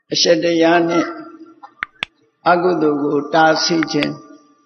အရှက်တရားနဲ့အကုသိုလ်ကိုတားဆီးခြင်း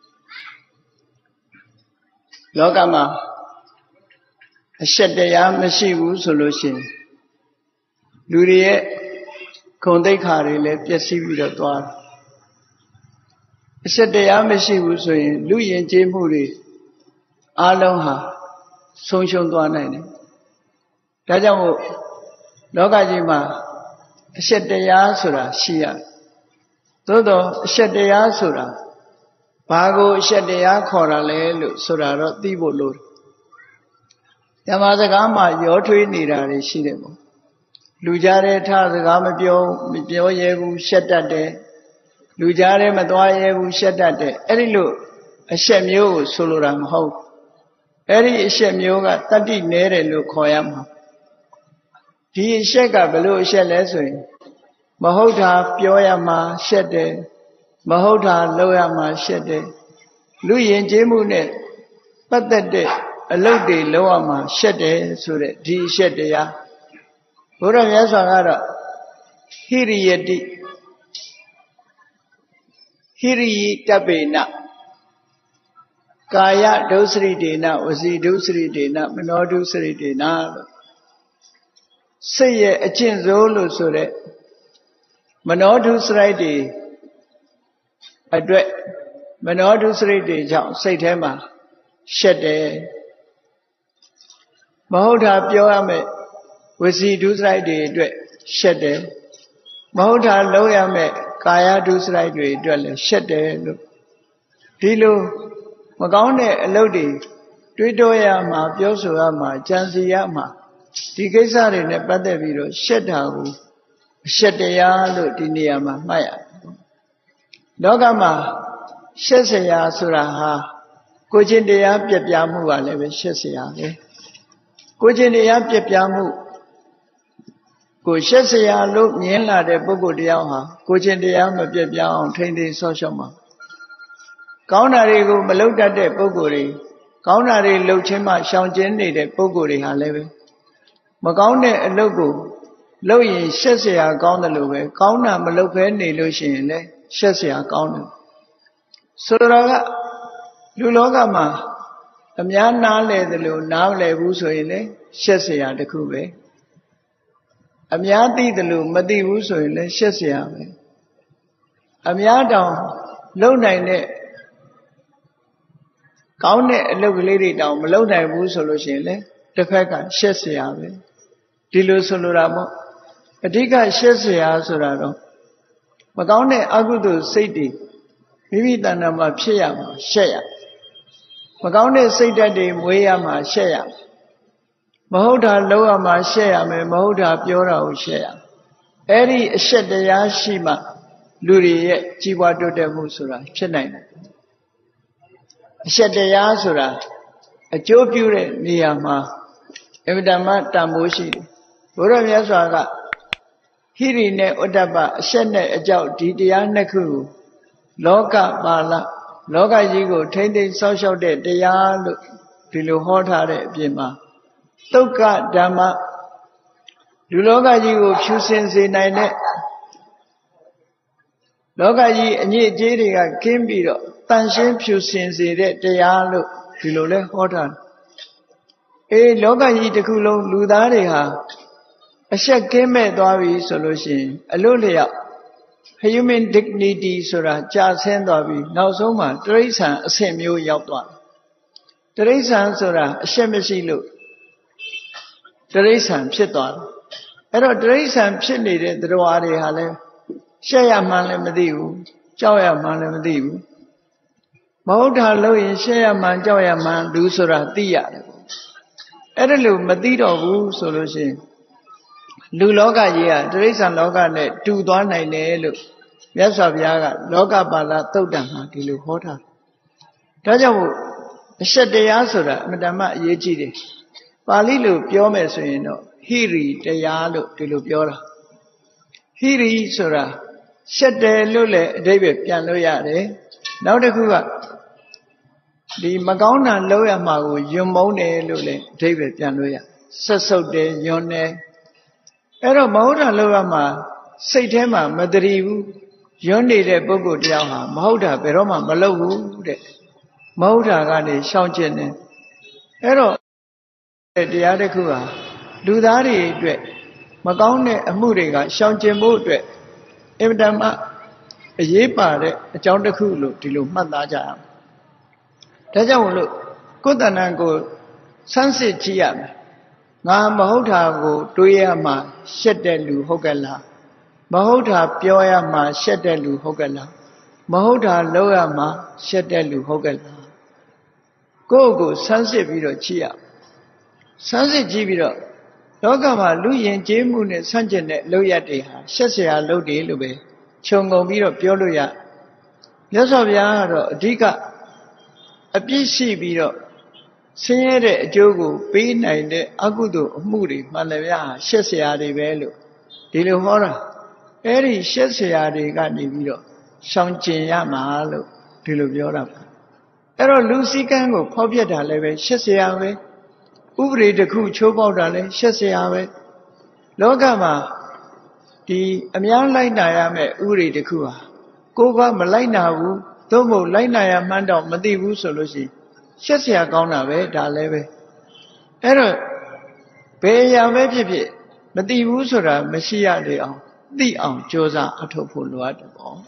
လောကမှာအရှက်တရားမရှိဘူးဆိုလို့ရှိရင်လူတွေရဲ့ဂုဏ်သိက္ခာတွေလည်းပျက်စီးပြီးတော့သွားတယ်အရှက်တရားမရှိဘူးဆိုရင်လူယဉ်ကျေးမှုတွေအလုံးဟာဆုံးရှုံးသွားနိုင်တယ်ဒါကြောင့်မို့လောကကြီးမှာအရှက်တရားဆိုတာရှိရတယ်သို့တော့အရှက်တရားဆိုတာဘာကိုအရှက်တရားခေါ်တာလဲလို့ဆိုတာတော့သိဖို့လိုတယ်ဓမ္မစကားမှာရောထွေးနေတာတွေရှိတယ်ပေါ့လူကြားတဲ့ထစကားမပြောရဲဘူးရှက်တတ်တယ်လူကြားတဲ့မသွားရဲဘူးရှက်တတ်တယ်အဲ့ဒီလိုအရှက်မျိုးကိုဆိုလိုတာမဟုတ်အဲ့ဒီအရှက်မျိုးကတတ္တိနဲတယ်လို့ခေါ်ရမှာဒီအရှက်ကဘယ်လိုအရှက်လဲဆိုရင်မဟုတ်တာပြောရမှာရှက်တယ်မဟုတ်တာလုပ်ရမှာရှက်တယ်လူယဉ်ကျေးမှုနဲ့ပတ်သက်တဲ့အလုပ်တွေလုပ်ရမှာရှက်တယ်ဆိုတဲ့ဒီအရှက်တရားဘုရားမြတ်စွာကတော့ဟိရိယတိဟိရိယတပ္ပေနကာယဒုစရိတေနဝစီဒုစရိတေနမနောဒုစရိတေနလို့စိတ်ရဲ့အကျင့်စိုးလို့ဆိုတဲ့မနောဒုစရိုက်တွေအတွက်မနောဒုစရိတ်တွေကြောင့်စိတ်ထဲမှာရှက်တယ်မဟုတ်တာပြောရမယ်ဝစီဒုစရိုက်တွေအတွက်ရှက်တယ်မဟုတ်တာလုပ်ရမယ်ကာယဒုစရိုက်တွေအတွက်လည်းရှက်တယ်လို့ဒီလိုမကောင်းတဲ့အလုပ်တွေတွေးတောရမှာပြောဆိုရမှာကြံစည်ရမှာဒီကိစ္စတွေနဲ့ပတ်သက်ပြီးတော့ရှက်တာကိုအရှက်တရားလို့ဒီနေရာမှာမှတ်ရတယ်လောကမှာရှက်เสียဆိုတာဟာကိုချင်းတရားပြပြမှုကလည်းပဲရှက်เสียပဲကိုချင်းတရားပြပြမှုကိုရှက်เสียလို့မြင်လာတဲ့ပုဂ္ဂိုလ်တရားဟာကိုချင်းတရားမပြပြအောင်ထိမ့်သိမ်းဆော့ရှော့မှာကောင်းတာတွေကိုမလုပ်တတ်တဲ့ပုဂ္ဂိုလ်တွေကောင်းတာတွေလုပ်ခြင်းမှရှောင်ကျဉ်နေတဲ့ပုဂ္ဂိုလ်တွေဟာလည်းပဲမကောင်းတဲ့အလုပ်ကိုလုပ်ရင်ရှက်เสียကောင်းတယ်လို့ပဲကောင်းတာမလုပ်ဘဲနေလို့ရှိရင်လည်းရှက်เสียကောင်းတယ်ဆိုတော့ကလူလောကမှာအများနားလဲတယ်လို့နားမလဲဘူးဆိုရင်လည်းရှက်เสียတခုပဲအများသိတယ်လို့မသိဘူးဆိုရင်လည်းရှက်เสียပဲအများတောင်လုံနိုင်တဲ့ကောင်းတဲ့အလုပ်ကလေးတွေတောင်မလုံနိုင်ဘူးဆိုလို့ရှိရင်လည်းတစ်ဖက်ကရှက်เสียပဲဒီလိုဆိုလိုတာပေါ့အဓိကရှက်เสียဆိုတာတော့မကောင်းတဲ့အကုသိုလ်စိတ်တွေမိမိတဏ္ဍာမှာဖြစ်ရမှာရှက်ရမကောင်းတဲ့စိတ်ဓာတ်တွေမွေးရမှာရှက်ရမဟုတ်တာလုပ်ရမှာရှက်ရမယ်မဟုတ်တာပြောတာကိုရှက်ရအဲ့ဒီအရှက်တရားရှိမှလူတွေရဲ့ကြီးပွားတိုးတက်မှုဆိုတာဖြစ်နိုင်တယ်အရှက်တရားဆိုတာအကျိုးပြုတဲ့နေရာမှာအမြဲတမ်းတန်ဖိုးရှိတယ်ဘုရားမြတ်စွာကဟိရိနဲ့ဥဒ္ဒပအရှက်နဲ့အကြောက်ဒီတရားနှစ်ခုကိုလောကပါဠလောကကြီးကိုထိမ့်သိမ်းဆောက်ရှောက်တဲ့တရားလို့ဒီလိုဟောထားတဲ့အပြင်မှာသုက္ကဓမ္မလူလောကကြီးကိုဖြူစင်စေနိုင်တဲ့လောကကြီးအညစ်အကြေးတွေကကင်းပြီးတော့တန်ရှင်းဖြူစင်စေတဲ့တရားလို့ဒီလိုလဲဟောထားတယ်လောကကြီးတစ်ခုလုံးလူသားတွေဟာအရှက်ကင်းမဲ့သွားပြီဆိုလို့ရှိရင်အလို့လျောက် human dignity ဆိုတာကြာဆင်းသွားပြီနောက်ဆုံးမှာတိရစ္ဆာန်အဆင့်မျိုးရောက်သွားတယ်တိရစ္ဆာန်ဆိုတာအရှက်မရှိလို့တိရစ္ဆာန်ဖြစ်သွားတယ်အဲ့တော့တိရစ္ဆာန်ဖြစ်နေတဲ့သတ္တဝါတွေဟာလည်းရှက်ရမှန်းလည်းမသိဘူးကြောက်ရမှန်းလည်းမသိဘူးမဟုတ်တာလို့ရင်ရှက်ရမှန်းကြောက်ရမှန်းလူဆိုတာသိရတယ်အဲ့ဒါလို့မသိတော့ဘူးဆိုလို့ရှိရင်လူလောကကြီးကတိရစ္ဆာန်လောကနဲ့တူသွားနိုင်တယ်လို့မြတ်စွာဘုရားကလောကပါဠသုတ်တံမှာဒီလိုဟောထားတယ်ဒါကြောင့်မို့အရှက်တရားဆိုတာအမတ္တမအရေးကြီးတယ်ပါဠိလိုပြောမယ်ဆိုရင်တော့ဟိရိတရားလို့ဒီလိုပြောတာဟိရိဆိုတာရှက်တယ်လို့လည်းအဓိပ္ပာယ်ပြန်လို့ရတယ်နောက်တစ်ခုကဒီမကောင်းတာလုပ်ရမှာကိုယွံမုန်းတယ်လို့လည်းအဓိပ္ပာယ်ပြန်လို့ရဆက်ဆုပ်တယ်ယွန်းတယ်အဲ့တော့မဟုတ်တာလုပ်ရမှာစိတ်ထဲမှာမတည်ဘူးယွန်းနေတဲ့ပုဂ္ဂိုလ်တရားဟာမဟုတ်တာဘယ်တော့မှမလုပ်ဘူးတဲ့မဟုတ်တာကနေရှောင်ကျင်တယ်အဲ့တော့တရားတစ်ခုဟာလူသားတွေအတွက်မကောင်းတဲ့အမှုတွေကရှောင်ကျင်ဖို့အတွက်အင်မတန်မှအရေးပါတဲ့အကြောင်းတစ်ခုလို့ဒီလိုမှတ်သားကြရအောင်ဒါကြောင့်မို့လို့ကိုယ်တဏ္ဍကိုစမ်းစစ်ကြည့်ရမယ်ငါမဟုတ်တာကိုတွေးရမှရှက်တဲ့လူဟုတ်ကဲ့လားမဟုတ်တာပြောရမှရှက်တဲ့လူဟုတ်ကဲ့လားမဟုတ်တာလုပ်ရမှရှက်တဲ့လူဟုတ်ကဲ့လားကိုယ့်ကိုစမ်းစစ်ပြီးတော့ကြည့်ရစမ်းစစ်ကြည့်ပြီးတော့လောကမှာလူယဉ်ကျေးမှုနဲ့ဆန့်ကျင်တဲ့လုပ်ရက်တွေဟာရှက်เสียလုပ်တယ်လို့ပဲခြုံငုံပြီးတော့ပြောလို့ရမြတ်စွာဘုရားကတော့အဓိကအပြစ်ရှိပြီးတော့ဆင်းရဲတဲ့အကျိုးကိုပေးနိုင်တဲ့အကုသိုလ်အမှုတွေမှန်တယ်ဗျာရှက်เสียတွေပဲလို့ဒီလိုဟောတာအဲ့ဒီရှက်เสียတွေကနေပြီးတော့ရှောင်ကျင်ရမှာလို့ဒီလိုပြောတာပါအဲ့တော့လူစည်းကမ်းကိုဖောက်ဖျက်တာလည်းပဲရှက်เสียပဲဥပဒေတစ်ခုချိုးပေါက်တာလည်းရှက်เสียပဲလောကမှာဒီအများလိုက်နာရမယ့်ဥပဒေတစ်ခုဟာကိုယ်ကမလိုက်နာဘူးသို့မဟုတ်လိုက်နာရမှန်းတော့မသိဘူးဆိုလို့ရှိရင်ရှက်เสียကောင်းတာပဲဒါလည်းပဲအဲ့တော့ဘယ်အရာပဲဖြစ်ဖြစ်မသိဘူးဆိုတာမရှိရလေအောင်သိအောင်ကြိုးစားအထောက်ဖို့လိုအပ်တယ်ပေါ့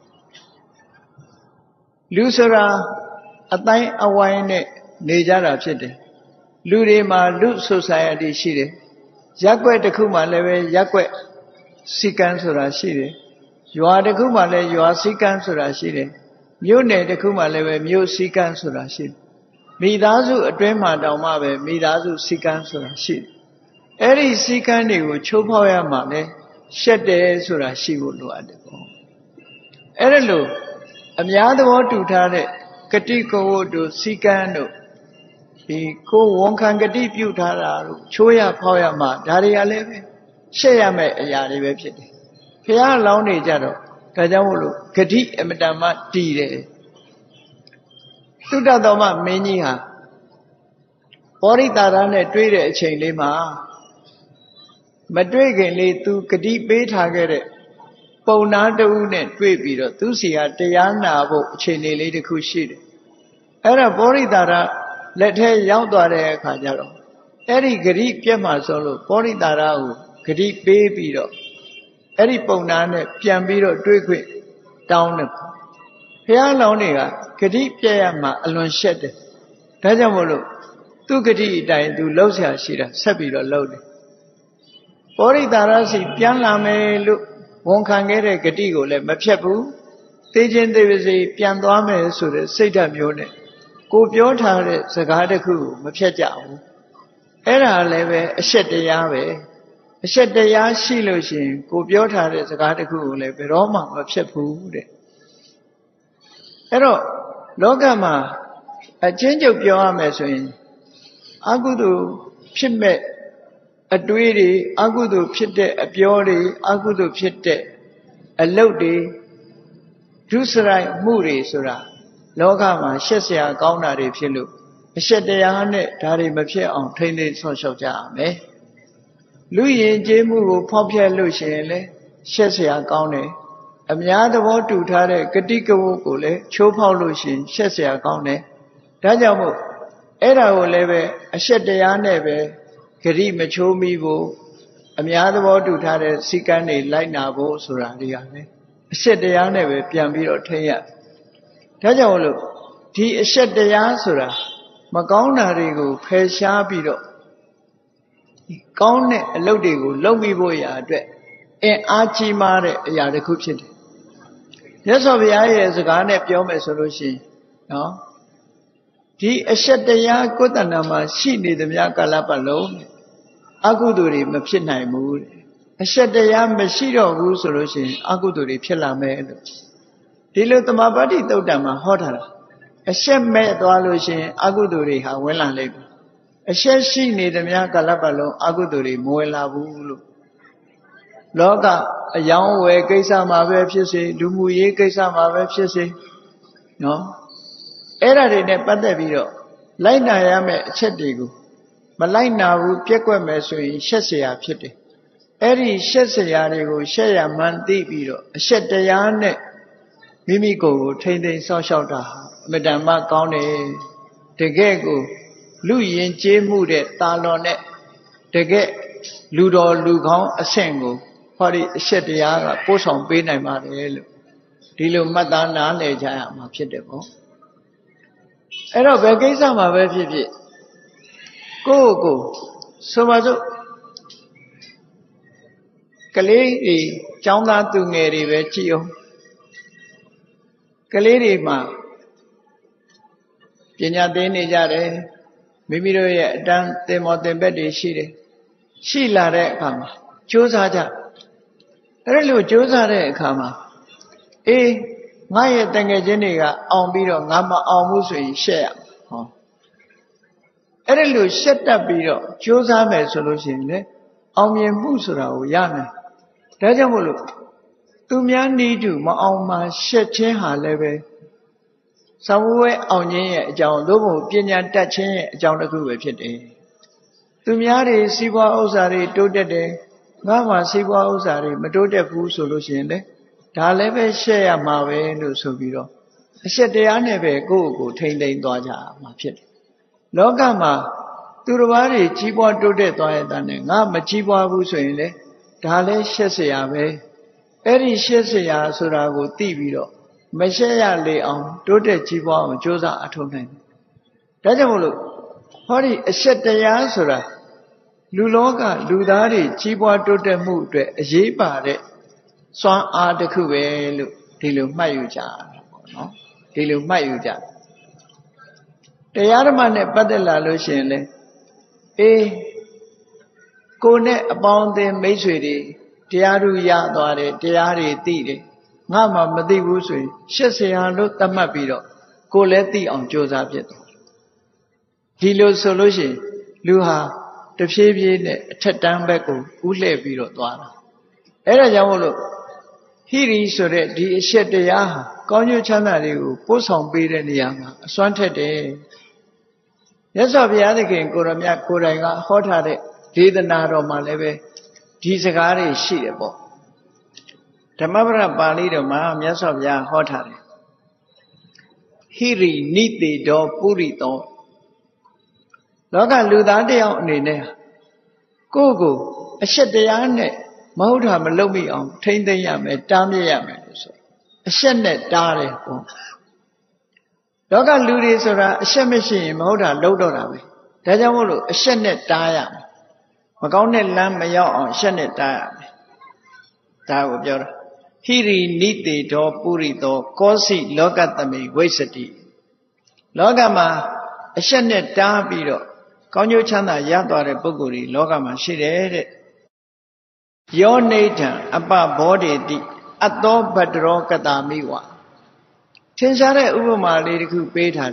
လူဆိုတာအတိုင်းအဝိုင်းနဲ့နေကြတာဖြစ်တယ်လူတွေမှာလူ society ရှိတယ်ရပ်ကွက်တစ်ခုမှလည်းပဲရပ်ကွက်စီကံဆိုတာရှိတယ်ရွာတစ်ခုမှလည်းရွာစီကံဆိုတာရှိတယ်မြို့နယ်တစ်ခုမှလည်းပဲမြို့စီကံဆိုတာရှိတယ်မိသားစုအတွင်းမှာတောင်မှပဲမိသားစုစီကံဆိုတာရှိတယ်အဲ့ဒီစီကံတွေကိုချိုးဖောက်ရမှာလဲရှက်တယ်ဆိုတာရှိဖို့လိုအပ်တယ်ပေါ့အဲ့ဒါလို့အများသဘောတူထားတဲ့ဂတိကိုဝတ်တို့စီကံတို့ဒီကိုဝန်ခံဂတိပြုထားတာတို့ချိုးရဖောက်ရမှာဒါတွေကလည်းပဲရှက်ရမယ့်အရာတွေပဲဖြစ်တယ်ဘုရားလောင်းနေကြတော့ဒါကြောင့်မို့လို့ဂတိအမတန်မှတည်တယ်သုတ္တတော်မမင်းကြီးဟာပောရိတာရနဲ့တွေ့တဲ့အချိန်လေးမှာမတွေ့ခင်လေးသူဂတိပေးထားခဲ့တဲ့ပုံနာတူနဲ့တွေ့ပြီးတော့သူစီဟာတရားနာဖို့အချိန်လေးတစ်ခုရှိတယ်အဲ့ဒါပောရိတာရလက်ထဲရောက်သွားတဲ့အခါကျတော့အဲ့ဒီဂတိပြတ်မှဆိုလို့ပောရိတာရကိုဂတိပေးပြီးတော့အဲ့ဒီပုံနာနဲ့ပြန်ပြီးတော့တွေ့ခွင့်တောင်းတယ်ဘုရားလောင်းတွေကဂတိပြတ်ရမှအလွန်ရှက်တယ်ဒါကြောင့်မို့လို့သူဂတိအတိုင်းသူလှုပ်ရှားရှိတာဆက်ပြီးတော့လှုပ်တယ်ပောရိတာရစီပြန်လာမယ်လို့ဝန်ခံခဲ့တဲ့ဂတိကိုလည်းမဖြတ်ဘူးသိချင်းသိပါစေပြန်သွားမယ်ဆိုတဲ့စိတ်ဓာတ်မျိုးနဲ့ကိုပြောထားတဲ့စကားတစ်ခုကိုမဖြတ်ကြဘူးအဲ့ဒါလည်းပဲအရှက်တရားပဲအရှက်တရားရှိလို့ရှိရင်ကိုပြောထားတဲ့စကားတစ်ခုကိုလည်းဘယ်တော့မှမဖြတ်ဘူးတဲ့အဲ့တော့လောကမှာအချင်းချုပ်ပြောရမယ်ဆိုရင်အကုသိုလ်ဖြစ်မဲ့အတွေးတွေအကုသိုလ်ဖြစ်တဲ့အပြောတွေအကုသိုလ်ဖြစ်တဲ့အလုပ်တွေဒုစရိုက်မှုတွေဆိုတာလောကမှာရှက်เสียကောင်းတာတွေဖြစ်လို့အရှက်တရားနဲ့ဒါတွေမဖြစ်အောင်ထိမ့်သိမ်းဆော့ရှောက်ကြရမယ်လူယဉ်ကျေးမှုကိုဖောက်ဖျက်လို့ရှိရင်လည်းရှက်เสียကောင်းတယ်အများသဘောတူထားတဲ့ဂတိကဝတ်ကိုလည်းချိုးဖောက်လို့ရှိရင်ရှက်เสียကောင်းတယ်ဒါကြောင့်မို့အဲ့ဒါကိုလည်းပဲအရှက်တရားနဲ့ပဲဂတိမချိုးမိဖို့အများသဘောတူထားတဲ့စည်းကမ်းတွေလိုက်နာဖို့ဆိုတာတွေကလည်းအရှက်တရားနဲ့ပဲပြန်ပြီးတော့ထိရဒါကြောင့်လို့ဒီအရှက်တရားဆိုတာမကောင်းတာတွေကိုဖယ်ရှားပြီးတော့ကောင်းတဲ့အလုပ်တွေကိုလုပ်မိဖို့ရာအတွက်အင်အားကြီးမားတဲ့အရာတစ်ခုဖြစ်တယ်မြတ်စွာဘုရားရဲ့စကားနဲ့ပြောမယ်ဆိုလို့ရှိရင်နော်ဒီအရှက်တရားကိုယ်တဏ္ဍာမှာရှိနေသမျှကာလပတ်လုံးအကုသိုလ်တွေမဖြစ်နိုင်ဘူးအရှက်တရားမရှိတော့ဘူးဆိုလို့ရှိရင်အကုသိုလ်တွေဖြစ်လာမယ်လို့ဒီလိုသမာပတ္တိသုတ်တံမှာဟောထားတာအရှက်မဲ့သွားလို့ရှိရင်အကုသိုလ်တွေဟာဝင်လာလိမ့်မယ်အရှက်ရှိနေသမျှကာလပတ်လုံးအကုသိုလ်တွေမဝင်လာဘူးလို့လောကအယောင်းဝယ်ကိစ္စမှာပဲဖြစ်စေလူမှုရေးကိစ္စမှာပဲဖြစ်စေနော်အဲ့ဒါတွေနဲ့ပတ်သက်ပြီးတော့လိုက်နာရမယ့်အချက်တွေကိုမလိုက်နာဘူးပြက်ကွက်မယ်ဆိုရင်ရှက်เสียဖြစ်တယ် Eri Shesayarigo, Shaya Mandibiro, Shetayane, Mimigo, Tende Sashota, Madama Gaune, Tegego, Louis Jemude, Talone, Tege, Ludo Lugon, Asengo, Pari Shetayara, Poson Bina Mariel, Dilo Madana Leja, Mapidebo. Ero Begasa, my baby. Go, so much. Kaliri, Chanda to Mary Vecchio Kaliri Ma Pina Deni Jare, Mimiro Dan de Montebedi Shire, Sheila Rekama, Josaja, Relu Josare Kama, Maya Tangajeniga, on Biro, Nama Almusi, share. Relu set up Biro, Josame solution, Omie Musura, Yana. Rajamulu, Tumia need you, Maoma, Shetchen Haleve. Somewhere on ye, John Lobo, Pinya Tatchen, John the Guru. Tumiari, Siwa Osari, Dode, Mama Siwa Osari, Madoda Fu solution, Daleve share Mawe, no Sobiro. I said they are never go, Tane Doja, my pit. Logama, Turuvari, Chiba Dode Doya, Nama Chiba Buswele. Dale Shesayame, Eri Shesaya Surago Tibiro, Meshaya Leon, Dote Chiba, Josa Atonen. Dajamulu, Hori Shetaya Sura, Luloga, Ludari, Chiba Dote Mudre, Jibare, Swan Ardecue, Dilu Mayuja, no? Dilu Mayuja. The Yaramane Badela Lucienne, Kone upon the Masuri, Tiaru Yadore, Tiari Tide, Nama Madivusui, Shesiano Tamapiro, Coleti on Joseph. Hilo solution, Luha, the Fabian, Tatambeco, Ule Biro Dwana. Era Jamolo, Hiri Sore, the Shetayaha, Conyo Chanari, Poson Bideniama, Swante. Yes, of the other king, Kuramia Kuranga, Hotare. Didn't my leve, Tisagari sheetable. Tamabra Balido ma, yes of ya hotare. Hiri need the door purito. Loga Ludade out nene. Go, a shed the ane, Mauta Malomi on, Tain the Yame, Dami Yame. A shenet dare. Loga Ludis or a shemishi, Mauta Lodorame. Tajamolo, a shenet diam. Magone lamb mayo on Shenet diam. That would Hiri niti do purito, Kosi logatami, wasati. Logama, a Shenet dabiro, Conyo Chana Yadore Buguri, Logama, she read it. Your Nathan, above body di, Ado Badro Katamiwa. Tensare Ubuma Lidiku Betan.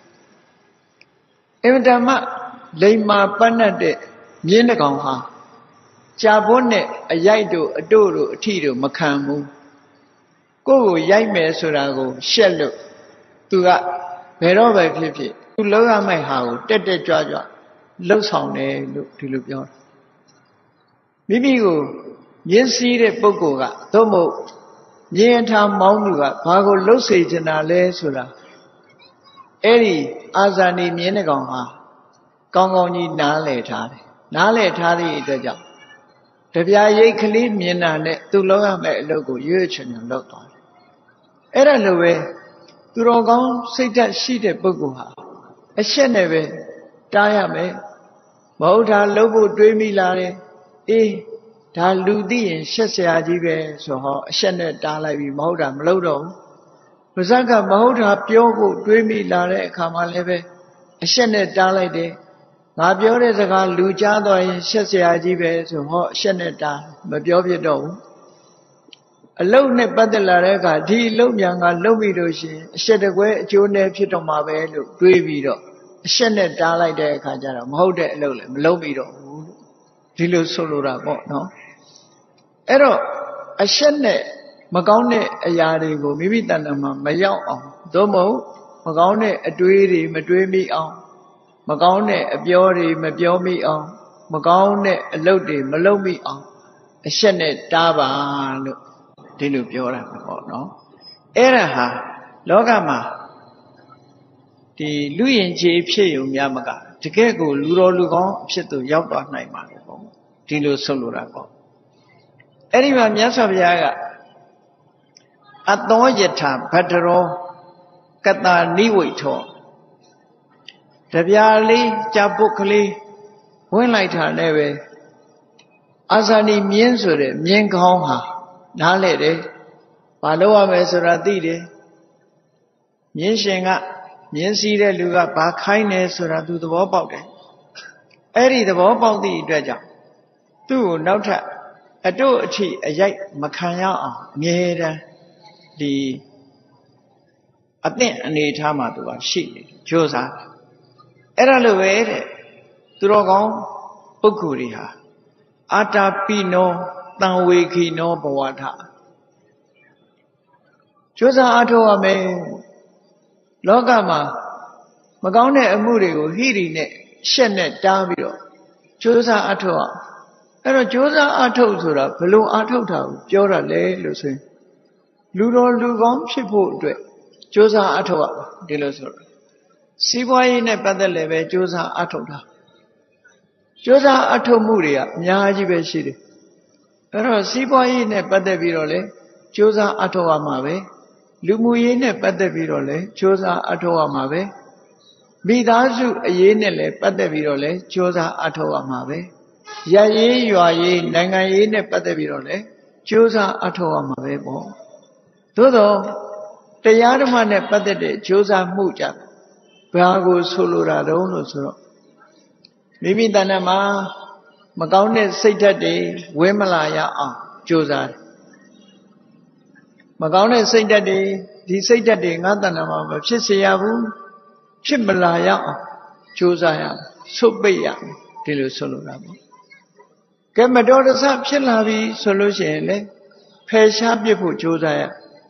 Eventama, Lema Panade. Yenagong Jabone, a yaido, a doro, a tito, macamu. Go, yaime surago, shello. To that, wherever clippy. To lower my house, dead jaja. Low sound, look to look yon. Maybe go, yes, see the bogoga, tomo. Yenta mounduga, pago low sage and a le sura. Eri, azani yenagong. Gongoni nale tari. Nale Tari the job. The Via Kali Mina to Loga logo, Yurchin and Loton. Era Lowe, to Rogon, say that she de Buguha. A Sheneve, Diame, Mauta Lobo Dreamy Lare, Da Ludi and Shesiajive, so a Shenet Dalavi Mauta Mlodo. Rosaka Mauta Piogo Dreamy Lare, Kamaleve, a Shenet Dalade. Nabiore the Gal Lujado in Shesiajive, so hot Sheneta, Mabiovido. A low net Badalarega, D. Lomianga, Lomidoshi, shed away, June Pitomabe, Guivido, a Shenet Dalai de Kajara, Mode Lolem, Lomido, Dilo Solura, no? Ero, a Shenet, Magone, a Yarigo, Mivitanama, Mayao, Domo, Magone, a Duiri, Madrimi on. Magone, a Biori, Mabiomi on, Magone, a Lodi, Malomi on, အရှက်နဲ့တားပါလို့ဒီလိုပြောတာပေါ့နော်အဲ့ဒါဟာလောကမှာဒီလူရင်ခြေဖြစ်ုံများမကတကယ်ကိုလူတော်လူကောင်းအဖြစ်သို့ရောက်သွားနိုင်ပါလေပေါ့ဒီလိုဆုံးလို့တာပေါ့အဲ့ဒီမှာမြတ်စွာဘုရားကအသောယထာဗတ္တရောကတာနိဝိထောတပြားလေးကြာပုတ်ကလေးဝင်လိုက်တာနဲ့ပဲအာဇာနည်မြင်းဆိုတဲ့မြင်းကောင်းဟာနားလဲတယ်ဘာလို့ရမယ်ဆိုတာသိတယ်မြင်းရှင်ကမြင်းစီးတဲ့လူကဘာခိုင်းတယ်ဆိုတာသူသဘောပေါက်တယ်အဲ့ဒီသဘောပေါက်သည့်အတွက်ကြောင့်သူ့ကိုနောက်ထပ်အတို့အထိအရိုက်မခံရအောင်အမြဲတမ်းဒီအသင့်အနေထားမှာသူကရှိနေကြိုးစားအဲ့ဒါလိုပဲတဲ့သူတော်ကောင်းပုဂ္ဂိုလ်တွေဟာအာတာပိနောတံဝေခိနောဘဝထကြိုးစားအားထုတ်ရမယ်လောကမှာမကောင်းတဲ့အမှုတွေကိုဟိရိနဲ့ရှက်နဲ့တားပြီးတော့ကြိုးစားအားထုတ်ရအဲ့တော့ကြိုးစားအားထုတ်ဆိုတာဘယ်လိုအားထုတ်တာကိုပြောတာလဲလို့ဆိုရင်လူတော်လူကောင်းဖြစ်ဖို့အတွက်ကြိုးစားအားထုတ်ရဒီလိုဆိုတော့စီးပွားရေးနဲ့ပတ်သက်လည်းပဲကြိုးစားအားထုတ်တာကြိုးစားအားထုတ်မှုတွေကအများကြီးပဲရှိတယ်အဲ့တော့စီးပွားရေးနဲ့ပတ်သက်ပြီးတော့လေကြိုးစားအားထုတ်ရမှာပဲလူမှုရေးနဲ့ပတ်သက်ပြီးတော့လေကြိုးစားအားထုတ်ရမှာပဲမိသားစုအရေးနဲ့လည်းပတ်သက်ပြီးတော့လေကြိုးစားအားထုတ်ရမှာပဲရရေးရွာရေးနိုင်ငံရေးနဲ့ပတ်သက်ပြီးတော့လေကြိုးစားအားထုတ်ရမှာပဲပေါ့သို့တော့တရားဓမ္မနဲ့ပတ်သက်တဲ့ကြိုးစားမှုကြဘာကိုဆိုလိုတာတုံးလို့ဆိုတော့မိမိတဏ္ဍာမှာမကောင်းတဲ့စိတ်ဓာတ်တွေဝင်မလာရအောင်ကြိုးစားတယ်မကောင်းတဲ့စိတ်ဓာတ်တွေဒီစိတ်ဓာတ်တွေငါတဏ္ဍာမှာမဖြစ်စေရဘူးဖြစ်မလာရအောင်ကြိုးစားရဆုတ်ပိတ်ရဒီလိုဆိုလိုတာပေါ့ကဲမတော်တဆဖြစ်လာပြီဆိုလို့ရှိရင်လေဖယ်ရှားပြစ်ဖို့ကြိုးစားရ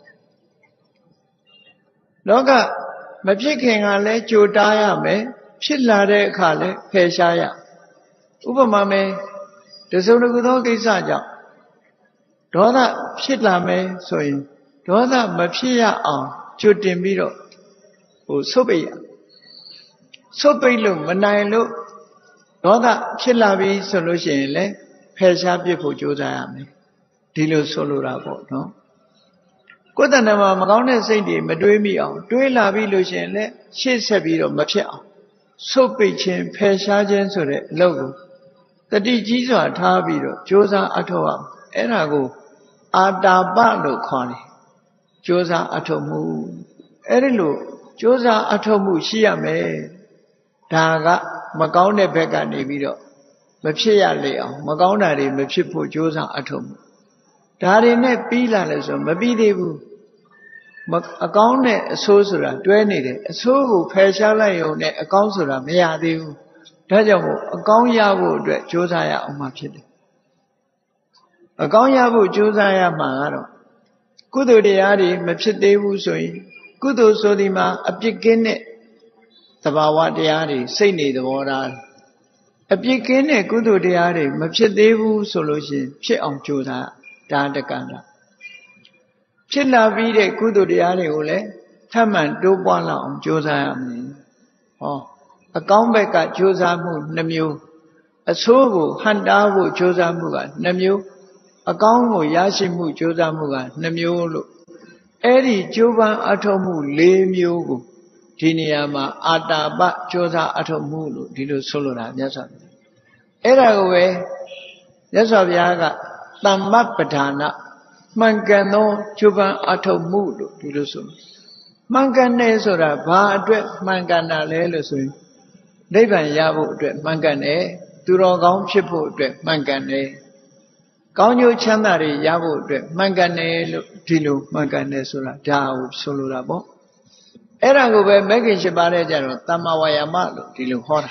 လောကမဖြစ်ခင်ကလည်းကြိုတားရမယ်ဖြစ်လာတဲ့အခါလည်းဖယ်ရှားရဥပမာမယ်တစုံတစ်ခုသောကိစ္စကြောင့်ဒေါသဖြစ်လာမယ်ဆိုရင်ဒေါသမဖြစ်ရအောင်ကြိုတင်ပြီးတော့ဆုတ်ပိတ်ရဆုတ်ပိတ်လို့မနိုင်လို့ဒေါသဖြစ်လာပြီဆိုလို့ရှိရင်လည်းဖယ်ရှားပြစ်ဖို့ကြိုးစားရမယ်ဒီလိုဆိုလိုတာပေါ့နော်ကိုယ်တဏ္ဍာမှာမကောင်းတဲ့စိတ်တွေမတွေးမိအောင်တွေးလာပြီလို့ရှိရင်လည်းရှေ့ဆက်ပြီးတော့မဖြစ်အောင်ဆုတ်ပိတ်ခြင်းဖယ်ရှားခြင်းဆိုတဲ့အလုပ်ကိုတတိကြီးစွာထားပြီးတော့ကြိုးစားအထောက်အအဲ့ဒါကိုအာတာပလို့ခေါ်တယ်ကြိုးစားအထောက်မှုအဲ့ဒီလိုကြိုးစားအထောက်မှုရှိရမယ်ဒါကမကောင်းတဲ့ဘက်ကနေပြီးတော့မဖြစ်ရလေအောင်မကောင်းတာတွေမဖြစ်ဖို့ကြိုးစားအထောက်မှုဒါတွေနဲ့ပြီးလာလဲဆိုမပြီးသေးဘူးအကောင်းနဲ့အဆိုးဆိုတာတွဲနေတယ်အဆိုးကိုဖယ်ရှားလိုက်ရုံနဲ့အကောင်းဆိုတာမရသေးဘူးဒါကြောင့်မို့အကောင်းရဖို့အတွက်ကြိုးစားရအောင်မှဖြစ်တယ်အကောင်းရဖို့ကြိုးစားရမှာကတော့ကုသိုလ်တရားတွေမဖြစ်သေးဘူးဆိုရင်ကုသိုလ်ဆိုဒီမှာအပြစ်ကင်းတဲ့သဘာဝတရားတွေစိတ်နေသဘောထားအပြစ်ကင်းတဲ့ကုသိုလ်တရားတွေမဖြစ်သေးဘူးဆိုလို့ရှိရင်ဖြစ်အောင်ကြိုးစားဒါတက္ကန္တဖြစ်လာပြီးတဲ့ကုသိုလ်တရားတွေကိုလည်းထပ်မံတိုးပွားလာအောင်ကြိုးစားရမယ်ဟောအကောင်းဘက်ကကြိုးစားမှုနှမျိုးအဆိုးကိုဟန့်တားဖို့ကြိုးစားမှုကနှမျိုးအကောင်းကိုရရှိမှုကြိုးစားမှုကနှမျိုးလို့အဲ့ဒီကြိုးပမ်းအထောက်မှု၄မျိုးကိုဒီနေရာမှာအာတာပကြိုးစားအထောက်မှုလို့ဒီလိုဆိုလိုတာမြတ်စွာဘုရားအဲ့ဒါကိုပဲမြတ်စွာဘုရားကသမ္မပဋ္ဌာနာမှန်ကန်သောကြိုးပမ်းအထောက်မှုလို့ဒီလိုဆိုမှန်ကန်တယ်ဆိုတာဘာအတွက်မှန်ကန်တာလဲလို့ဆိုရင်နိဗ္ဗာန်ရဖို့အတွက်မှန်ကန်တယ်သူတော်ကောင်းဖြစ်ဖို့အတွက်မှန်ကန်တယ်ကောင်းကျိုးချမ်းသာတွေရဖို့အတွက်မှန်ကန်တယ်လို့ဒီလိုမှန်ကန်တယ်ဆိုတာဒါကိုဆိုလိုတာပေါ့အဲ့ဒါကိုပဲမဂ္ဂင်၈ပါးတဲ့ကြတော့သမ္မာဝါယာမလို့ဒီလိုဟောတာ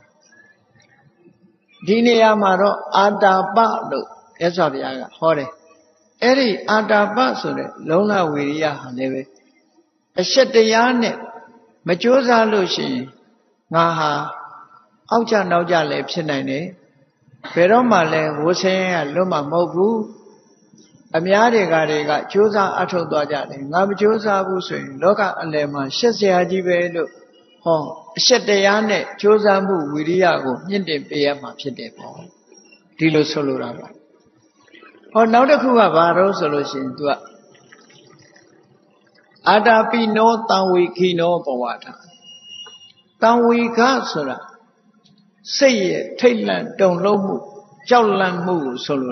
ဒီနေရာမှာတော့အာတာပလို့ရသော်ဘုရားကဟောတယ်အဲ့ဒီအာတာပဆိုတဲ့လုံလဝိရိယဟာလည်းပဲအရှက်တရားနဲ့မကြိုးစားလို့ရှိရင်ငါဟာအောက်ကြနောက်ကြလည်းဖြစ်နိုင်တယ် Pero male woseng loma mobu. Amyari garega chosa atho dwajade. Ngam chosa bu swing loka alema shesya hajibe lo. Ho shetayane chosa mu wiriyago nyinte peyama phite po. Dilo solo raba. Ho now the kuba baro solution to Adapi no tanwiki no pawata. Tanwika sura. Say it, Thailand, don't know, Jowland move solo.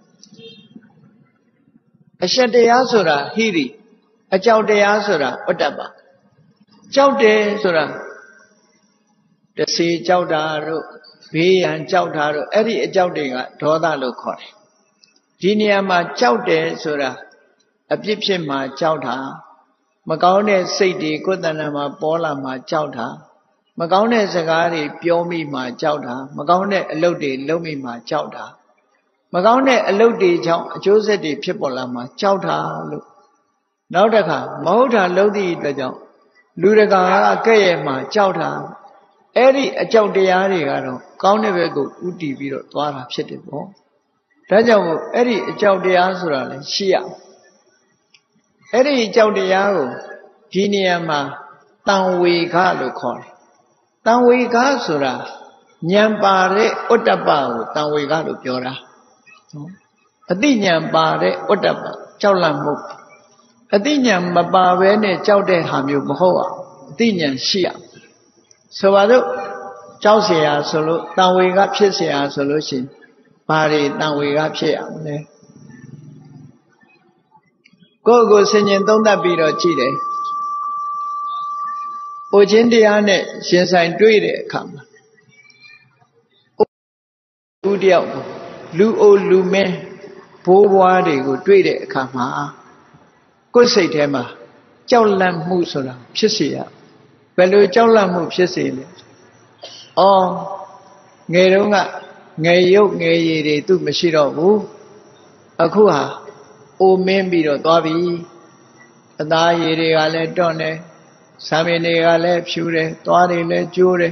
A shade asura, hiri, a jowde asura, whatever. Jowde sura. The sea jowdaro, be and jowdaro, every jowdinga, Doda local. Geniama jowde sura, a pipshin ma jowda. Magaone Sidi Kudanama Bola ma jowda. Magaone Zagari Piomi ma jowda. Magaone Elodi Lomi ma jowda. Magaone Elodi Joseph Pipola ma jowda. Naudaka, Mauda Lodi the Jow. Ludaga Gaye ma jowda. Eri a jowdiari garo. Gaunevego Uti Viro Twara Chetipo. Rajavu Eri a jowdiasura Shia. Eri jowdiago. Geniama Tanwika lo call. Tanwika sura Nyampare Otapa Tanwika lo Piora. Adi Nyampare Otapa Chowlamu. Adi Nyambavene Chowde Hamu Mohoa. Adi Nyanshia. So Ado Chowsia solo Tanwika Pisia solution. Pari Tanwika Pia. Go singing don't that be the chide. Ojindiane, since I do it, come. Ludia, Lu o Lume, Powadi, go do it, come. Go say Tema, Jowlam Musula, Chisia. Velu Jowlam Chisia. Oh, Nerunga, Nayo, Nay, to Mashiro, Akuha, O Membiro, Dobby, Adai, Ale, Donne. Samine ale pure, toarile jure.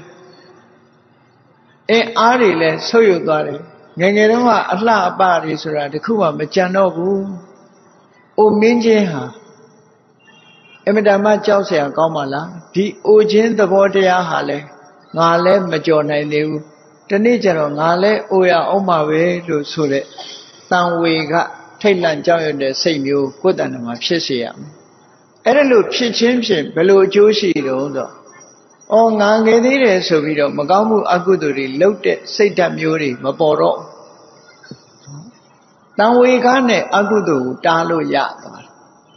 E arile soyo dare. Nengerama Allah bari sura de kuwa mechanobu. O minjeha. Emedama chausia kaumala. Di ojin the bodea hale. Ngale majona leu. Tanijaro ngale oya omawe lo sure. Tanwega Thailand Joy the same you good and my Chisia. Erelu Chimshim, below Joshi Rodo. Oh, Nangedi, so we don't Magamu Aguduri, loaded Satan Muri, Maboro. Now we gane Agudu, Dalu Yata.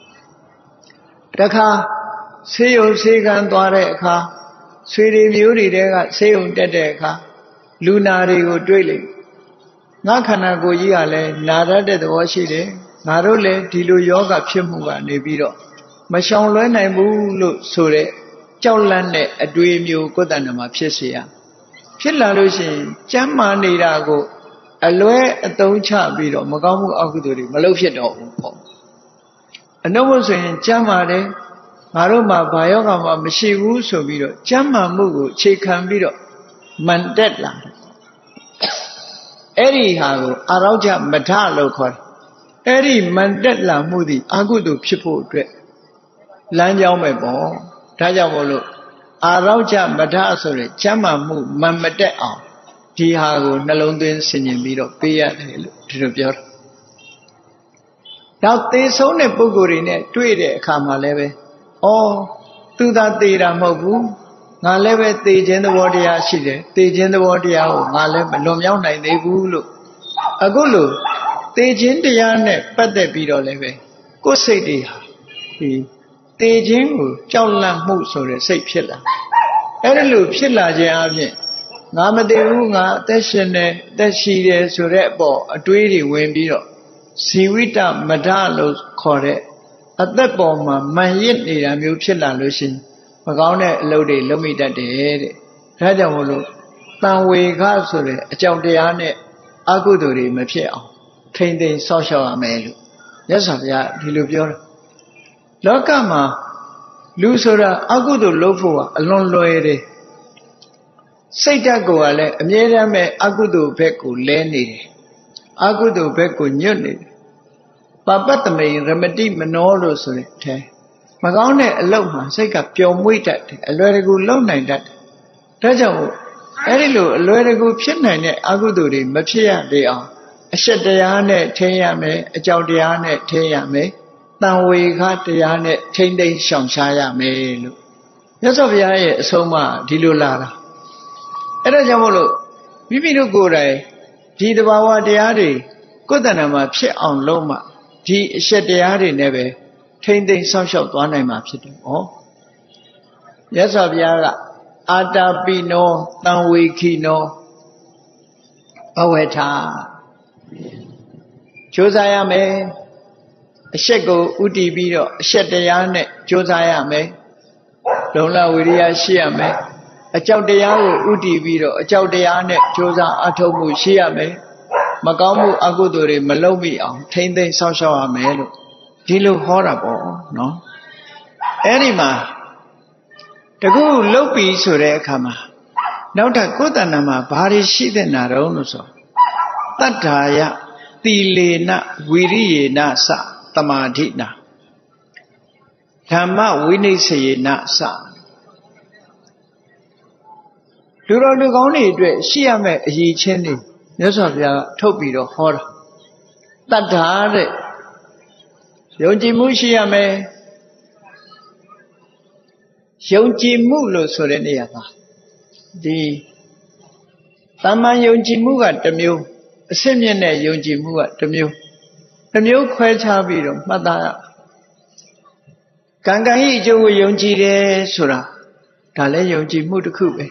Daka, Seo Segan Dwareka, Sweetie Muri, Seo Dedeka, Lunari drilling. Nakana go yale, Nada de Washide, Narole, Tilu Yoga Chimuga, Nebiro. Mashon learn I move sore, Jowland a dream you good than my Pisia. Chilalusin, Jamma Nirago, a lawyer at Doncha Bido, Magamu Aguduri, Malofia. A noble saying Jamare, Maroma, Bayogama, Mashivu, so Bido, Jamma Mugu, Chikan Bido, Mandetla. Eri Hago, Arauja Matalo Cor. Eri Mandetla Moody, Agudu Chipo Drake. Lanjao me bo, Tajamolo, Arauja Matasore, Chamamu, Mamate out. Tihago, Nalondin singing Miro, Pia to the Pior. Now they saw a Bugurine, tweeted Kamaleve. Oh, to that data mobu, Naleve, they gen the water shide, they gen the water out, Naleve, Lomiana, they gulu. Agulu, they gen the yarn, but the Pido leve. Go say they. Tejingu, Jowlam Muso, say Pilla. Erelu Pilla Javi. Namadeunga, Deshene, Deshide, Surebo, a tweedy wimbiro. Siwita Madalos Corre. At that bomb, my yet a mu Pilla Lucin. Magone Lodi Lomita de Rajamolo. Tanwe Gasore, a Jowdiane, Aguduri, Mapia. Trained in social amelu. Yes, of ya, Dilubio. Lokama Lusura Agudu Lofu alone loere စိတ်ဓာတ်ကိုလည်းအမြဲတမ်းပဲအကုသိုလ်ဘက်ကိုလဲနေတယ်အကုသိုလ်ဘက်ကိုညွတ်နေတယ်ပပတ္တမေရမတိမနောလို့ဆိုတဲ့အဲမကောင်းတဲ့အလုပ်မှာစိတ်ကပျော်မွေ့တတ်တယ်အလွယ်တကူလုံနိုင်တတ်တယ်ဒါကြောင့်အဲ့ဒီလိုအလွယ်တကူဖြစ်နိုင်တဲ့အကုသိုလ်တွေမဖြစ်ရလေအောင်အရှက်တရားနဲ့ထိန်းရမယ်အကြောက်တရားနဲ့ထိန်းရမယ်တန်ဝေခတရားနဲ့ထိန်းသိမ်းရှောင်ရှားရမယ်လို့မြတ်စွာဘုရားရဲ့အဆုံးအမဒီလိုလာတာအဲ့ဒါကြောင့်မို့လို့မိမိတို့ကိုယ်တိုင်ဒီတဘာဝတရားတွေကိုယ်တဏ္ဍာမှာဖြစ်အောင်လုပ်မှဒီအရှက်တရားတွေနဲ့ပဲထိမ့်သိမ့်ဆောက်ရှောက်သွားနိုင်မှာဖြစ်တယ်။ဟောမြတ်စွာဘုရားကအာတာပိနောတံဝေခိနောဘဝထာကြိုးစားရမယ်အရှက်ကိုဥတည်ပြီးတော့အရှက်တရားနဲ့ကြိုးစားရမယ်လုံလဝိရိယရှိရမယ်အကြောက်တရားကိုဥတည်ပြီးတော့အကြောက်တရားနဲ့ကြိုးစားအထောက်မှုရှိရမယ်မကောင်းမှုအကုသိုလ်တွေမလုပ်မိအောင်ထိမ့်သိမ့်ဆောက်ရှောက်ရမယ်လို့ဒီလိုဟောတာပေါ့နော်အဲ့ဒီမှာတကူလုတ်ပြီးဆိုတဲ့အခါမှာနောက်ထပ်ကိုယ်တဏ္ဍာမှာဘာတွေရှိတဲ့နာတော့လို့ဆိုတတ္ထာယသီလေနဝိရိယေနသတမာဓိနာဓမ္မဝိနိစ္စယေနသလူတော်လူကောင်းတွေအတွက်ရှိရမယ့်အရေးချင်းတွေမြတ်စွာဘုရားထုတ်ပြီးတော့ဟောတာတတ္ထာတဲ့ယုံကြည်မှုရှိရမယ်ယုံကြည်မှုလို့ဆိုတဲ့နေရာမှာဒီသမ္မာယုံကြည်မှုကတစ်မျိုးအစစ်မြင့်တဲ့ယုံကြည်မှုကတစ်မျိုးခွဲခြားပြီးတော့မှတ်သားရကံကံဤအကျိုးကိုယုံကြည်တယ်ဆိုတာဒါလည်းယုံကြည်မှုတစ်ခုပဲ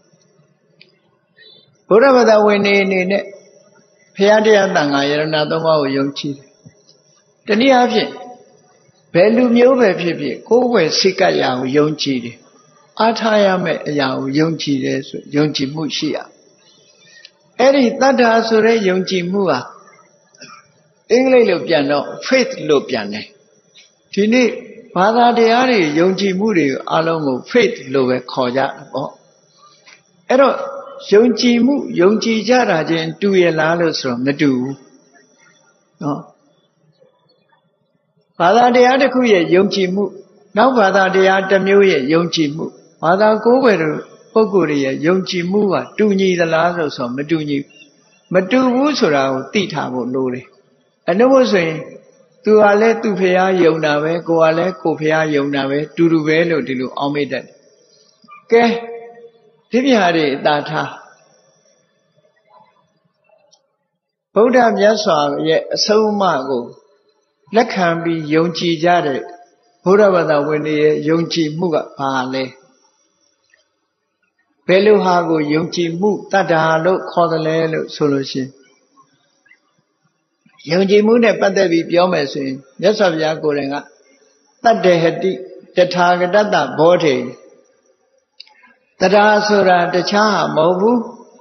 ဘုရားဘာသာဝင်နေနဲ့ဘုရားတရားသံဃာယရဏသုံးပါးကိုယုံကြည်တယ်တနည်းအားဖြင့်ဘယ်လူမျိုးပဲဖြစ်ဖြစ်ကိုယ်ဝယ်စိတ်ကပ်ရာကိုယုံကြည်တယ်အားထားရမယ့်အရာကိုယုံကြည်တယ်ဆိုယုံကြည်မှုရှိရအဲ့ဒီတတ္ထာဆိုတဲ့ယုံကြည်မှုဟာအင်္ဂလိပ်လိုပြန်တော့ faith လို့ပြန်တယ်ဒီနေ့ဘာသာတရားတွေယုံကြည်မှုတွေအလုံးကို faith လို့ပဲခေါ်ကြတယ်ပေါ့အဲ့တော့ယုံကြည်မှုယုံကြည်ကြတာချင်းတူရလားလို့ဆိုတော့မတူဘူးနော်ဘာသာတရားတစ်ခုရဲ့ယုံကြည်မှုနောက်ဘာသာတရားတစ်မျိုးရဲ့ယုံကြည်မှုဘာသာကိုးကွယ်တဲ့ပုဂ္ဂိုလ်တွေရဲ့ယုံကြည်မှုကတူညီသလားလို့ဆိုမတူညီမတူဘူးဆိုတာကိုသိထားဖို့လိုတယ်အနုမို့ဆိုရင်သူကလည်းသူ့ဖရာယုံတာပဲကိုကလည်းကိုဖရာယုံတာပဲတူတူပဲလို့ဒီလိုအောင်းမိတတ်တယ်ကဲဒီပြဟာတွေအတာထားဗုဒ္ဓမြတ်စွာရဲ့အဆုံးအမကိုလက်ခံပြီးယုံကြည်ကြတဲ့ဘုရားဘာသာဝင်တွေရဲ့ယုံကြည်မှုကဘာလဲဘယ်လိုဟာကိုယုံကြည်မှုတတ္တာလို့ခေါ်တယ်လဲလို့ဆိုလို့ရှိရင်ယုံကြည်မှုနဲ့ပတ်သက်ပြီးပြောမယ်ဆိုရင်မြတ်စွာဘုရားကိုယ်တိုင်ကတတ္တဟတိတထာဂတတဘောဓေတရားဆိုတာတခြားဟာမဟုတ်ဘူး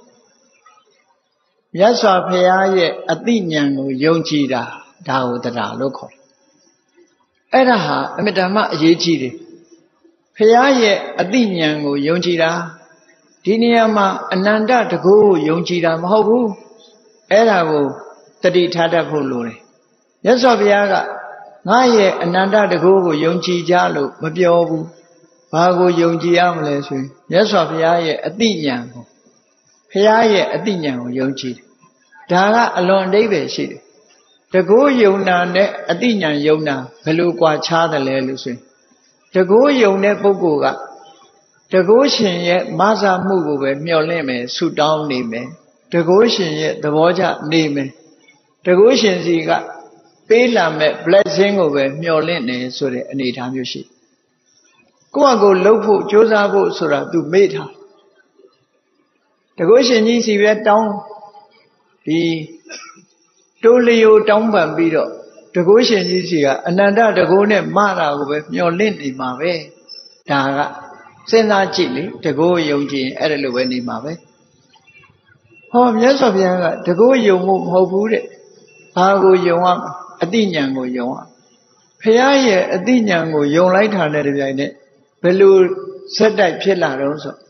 မြတ်စွာဘုရားရဲ့အသိဉာဏ်ကိုယုံကြည်တာဒါကိုတရားလို့ခေါ်တယ်အဲ့ဒါဟာအမြဲတမ်းအရေးကြီးတယ်ဘုရားရဲ့အသိဉာဏ်ကိုယုံကြည်တာဒီနေရာမှာအနန္တတကုကိုယုံကြည်တာမဟုတ်ဘူးအဲ့ဒါကိုတတိထားတတ်ဖို့လိုတယ်မြတ်စွာဘုရားကငါရဲ့အနန္တတကုကိုယုံကြည်ကြလို့မပြောဘူးဘာကိုယုံကြည်ရမလဲဆိုရင်မြတ်စွာဘုရားရဲ့အသိဉာဏ်ကိုဘုရားရဲ့အသိဉာဏ်ကိုယုံကြည်တယ်ဒါကအလွန်အဓိပ္ပာယ်ရှိတယ်တကုယုံနာနဲ့အသိဉာဏ်ယုံနာဘယ်လိုကွာခြားတယ်လဲလို့ဆိုရင်တကုယုံတဲ့ပုဂ္ဂိုလ်ကတကုရှင်ရဲ့မဆာမှုကိုပဲမျှော်လင့်မယ်ဆုတောင်းနေမယ်တကုရှင်ရဲ့သဘောကျနေမယ်တကုရှင်စီကပေးလာမဲ့ blessing ကိုပဲမျှော်လင့်နေဆိုတဲ့အနေအထားမျိုးရှိကိုယ့်အကိုလှုပ်ဖို့ကြိုးစားဖို့ဆိုတာ तू မေ့ထားတကုရှင်ကြီးစီပဲတောင်းဒီတိုးလျိုတောင်းပန်ပြီးတော့တကုရှင်ကြီးစီကအနန္တတကုနဲ့မတာကိုပဲမျှော်လင့်နေမှာပဲဒါကစဉ်းစားကြည့်လေတကုယုံကြည်ရင်အဲ့ဒါလိုပဲနေမှာပဲဟောမြတ်စွာဘုရားကတကုယုံမှုမဟုတ်ဘူးတဲ့ဘာကိုယုံရအတိညာဏ်ကိုယုံရဘုရားရဲ့အတိညာဏ်ကိုယုံလိုက်တာနဲ့တပြိုင်နက်ဘယ်လိုဆက်တိုက်ဖြစ်လာတော့ဆို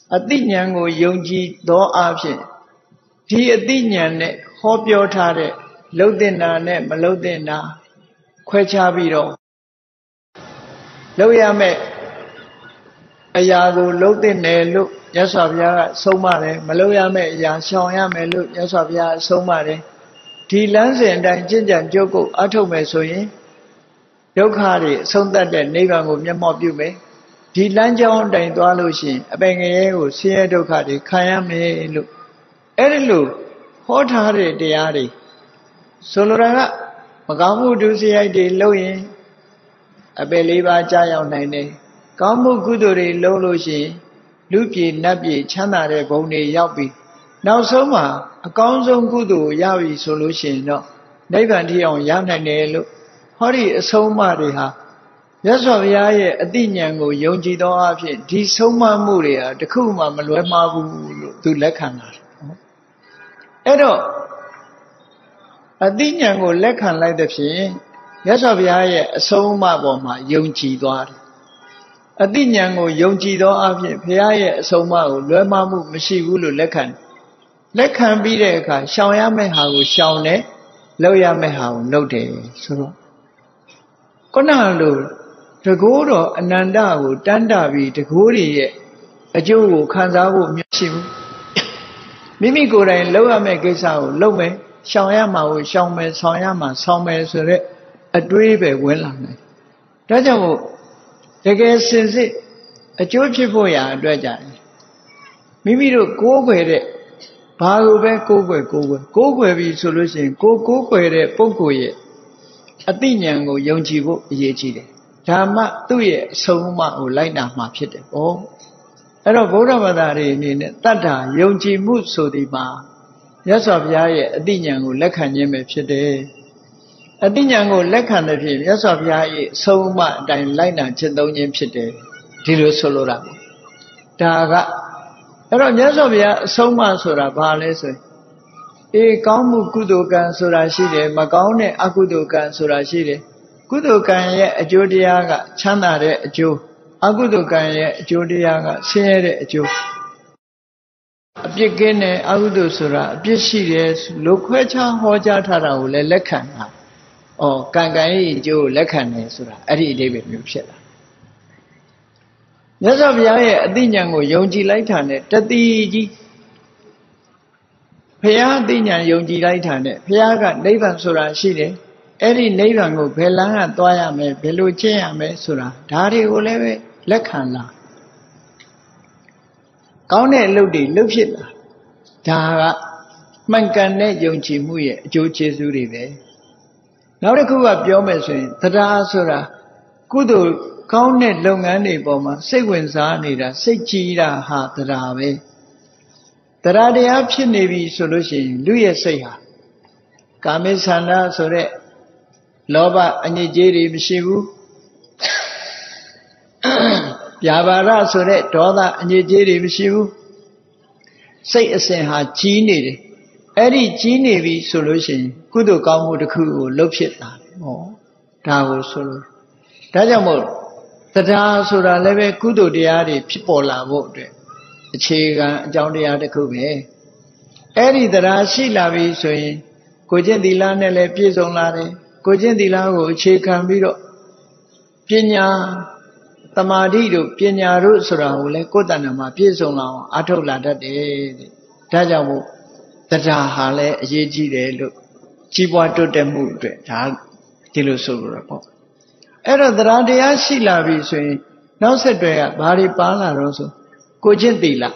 အသိဉာဏ်ကိုယုံကြည်သောအဖြစ်ဒီအသိဉာဏ်နဲ့ဟောပြောထားတဲ့လှုပ်တဲ့နာနဲ့မလှုပ်တဲ့နာခွဲခြားပြီးတော့လှုပ်ရမယ်အရာကိုလှုပ်တဲ့နယ်လို့မြတ်စွာဘုရားကဆုံးမတယ်မလှုပ်ရမယ်အရာရှောင်ရမယ်လို့မြတ်စွာဘုရားဆုံးမတယ်ဒီလမ်းစဉ်အတိုင်းကျင့်ကြံကြိုးကုပ်အထောက်မယ်ဆိုရင်ဒုက္ခတွေအဆုံးသတ်တဲ့နိဗ္ဗာန်ကိုမျက်မှောက်ပြုမယ်ဒီလမ်းကြောင်းအတိုင်းသွားလို့ရှိရင်အပင်ငရဲကိုဆင်းရဲဒုက္ခတွေခံရမယ်လို့အဲ့ဒီလိုဟောထားတဲ့တရားတွေဆိုလိုတာကမကောင်းမှုဒုစရိုက်တွေလုပ်ရင်အပယ်လေးပါးကြာရောက်နိုင်တယ်ကောင်းမှုကုသိုလ်တွေလုပ်လို့ရှိရင်လူပြည်နတ်ပြည်ချမ်းသာတဲ့ဘုံတွေရောက်ပြီးနောက်ဆုံးမှာအကောင်းဆုံးကုသိုလ်ရပြီဆိုလို့ရှိရင်တော့နိဗ္ဗာန်ထိအောင်ရနိုင်တယ်လို့ဟောဒီအဆုံးအမတွေဟာမြတ်စွာဘုရားရဲ့အသိဉာဏ်ကိုယုံကြည်သောအဖြစ်ဒီဆုံးမမှုတွေဟာတခုမှမလွဲမှားဘူးလို့သူလက်ခံတာအဲ့တော့အသိဉာဏ်ကိုလက်ခံလိုက်တဲ့ဖြင့်မြတ်စွာဘုရားရဲ့အဆုံးအမပေါ်မှာယုံကြည်သွားတယ်အသိဉာဏ်ကိုယုံကြည်သောအဖြစ်ဘုရားရဲ့အဆုံးအမကိုလွဲမှားမှုမရှိဘူးလို့လက်ခံပြီးတဲ့အခါရှောင်ရမယ့်ဟာကိုရှောင်တယ်လုပ်ရမယ့်ဟာကိုလုပ်တယ်ဆိုတော့ခုနလိုတကိုးတော်အနန္တကိုတန်းတပြီးတကိုးတွေရဲ့အကျိုးကိုခံစားဖို့မရှိဘူးမိမိကိုယ်တိုင်လုပ်ရမယ့်ကိစ္စကိုလုပ်မယ်ရှောင်ရမှာကိုရှောင်မယ်ဆောင်ရမှာဆောင်မယ်ဆိုတဲ့အတွေးပဲဝင်လာတယ်ဒါကြောင့်မို့တကယ်စင်စစ်အကျိုးဖြစ်ဖို့ရာအတွက်ကြတယ်မိမိတို့ကိုးကွယ်တဲ့ဘာလို့ပဲကိုးကွယ်ပြီဆိုလို့ရှိရင်ကိုးကွယ်တဲ့ပုဂ္ဂိုလ်ရဲ့အသိဉာဏ်ကိုယုံကြည်ဖို့အရေးကြီးတယ်ဒါမှသူ့ရဲ့အဆုံးအမကိုလိုက်နာမှာဖြစ်တယ်ပေါ့အဲ့တော့ဗုဒ္ဓဘာသာတွေအနေနဲ့တတ္ထာယုံကြည်မှုဆိုဒီမှာမြတ်စွာဘုရားရဲ့အသိဉာဏ်ကိုလက်ခံခြင်းပဲဖြစ်တယ်အသိဉာဏ်ကိုလက်ခံတဲ့ဖြင့်မြတ်စွာဘုရားရဲ့အဆုံးအမအတိုင်းလိုက်နာကျင့်သုံးခြင်းဖြစ်တယ်ဒီလိုဆိုလိုတာပေါ့ဒါကအဲ့တော့မြတ်စွာဘုရားအဆုံးအမဆိုတာဘာလဲဆိုရင်ကောင်းမှုကုသိုလ်ကံဆိုတာရှိတယ်မကောင်းတဲ့အကုသိုလ်ကံဆိုတာရှိတယ်ကုသိုလ်ကံရဲ့အကျိုးတရားကချမ်းသာတဲ့အကျိုးအကုသိုလ်ကံရဲ့အကျိုးတရားကဆင်းရဲတဲ့အကျိုးအပြစ်ကင်းတဲ့အကုသိုလ်ဆိုတာအပြစ်ရှိတယ်လို့ခွဲခြားဟောကြားထားတာကိုလည်းလက်ခံတာကံကံရဲ့အကျိုးကိုလက်ခံတယ်ဆိုတာအဲ့ဒီအဓိပ္ပာယ်မျိုးဖြစ်လာမြတ်စွာဘုရားရဲ့အသိဉာဏ်ကိုယုံကြည်လိုက်တာနဲ့တတိကြီးဘုရားအသိဉာဏ်ယုံကြည်လိုက်တာနဲ့ဘုရားကနိဗ္ဗာန်ဆိုတာရှိတယ်အဲ့ဒီနိဗ္ဗာန်ကိုဘယ်လမ်းကသွားရမယ်ဘယ်လိုကျင့်ရမယ်ဆိုတာဒါတွေကိုလည်းပဲလက်ခံလာကောင်းတဲ့အလုပ်တွေလုပ်ဖြစ်လာဒါကမှန်ကန်တဲ့ယုံကြည်မှုရဲ့အကျိုးကျေးဇူးတွေပဲနောက်တစ်ခုကပြောမယ်ဆိုရင်တရားဆိုတာကုသိုလ်ကောင်းတဲ့လုပ်ငန်းတွေပေါ်မှာစိတ်ဝင်စားနေတာစိတ်ကြည်တာဟာတရားပဲတရားတရားဖြစ်နေပြီဆိုလို့ရှိရင်လူရဲ့စိတ်ဟာကာမိသန္တာဆိုတဲ့လောဘအညစ်အကြေးတွေမရှိဘူးဗျာပါဒဆိုတဲ့ဒေါသအညစ်အကြေးတွေမရှိဘူးစိတ်အစဉ်ဟာကြီးနေတယ်အဲ့ဒီကြီးနေပြီဆိုလို့ရှိရင်ကုသိုလ်ကောင်းမှုတစ်ခုကိုလှုပ်ဖြစ်လာတယ်ဟောဒါကိုဆိုလို့ဒါကြောင့်မို့တရားဆိုတာလည်းပဲကုသိုလ်တရားတွေဖြစ်ပေါ်လာဖို့အတွက်အခြေခံအကြောင်းတရားတစ်ခုပဲအဲ့ဒီတရားရှိလာပြီဆိုရင်ကိုကျင့်သီလနဲ့လည်းပြည့်စုံလာတယ်ကိုကျင့်သီလကိုအခြေခံပြီးတော့ပညာသမာဓိတို့ပညာတို့ဆိုတာကိုလည်းကိုယ်တဏ္ဍာမှာပြည့်စုံလာအောင်အထောက်လာတတ်တယ်တဲ့ဒါကြောင့်မို့တရားဟာလည်းအရေးကြီးတယ်လို့ကြီးပွားတိုးတက်မှုအတွက်ဒါဒီလိုဆိုလိုတာပေါ့အဲ့တော့တရားရှိလာပြီဆိုရင်နောက်ဆက်တွဲကဘာတွေပါလာတော့ဆိုကိုကျင့်သီလ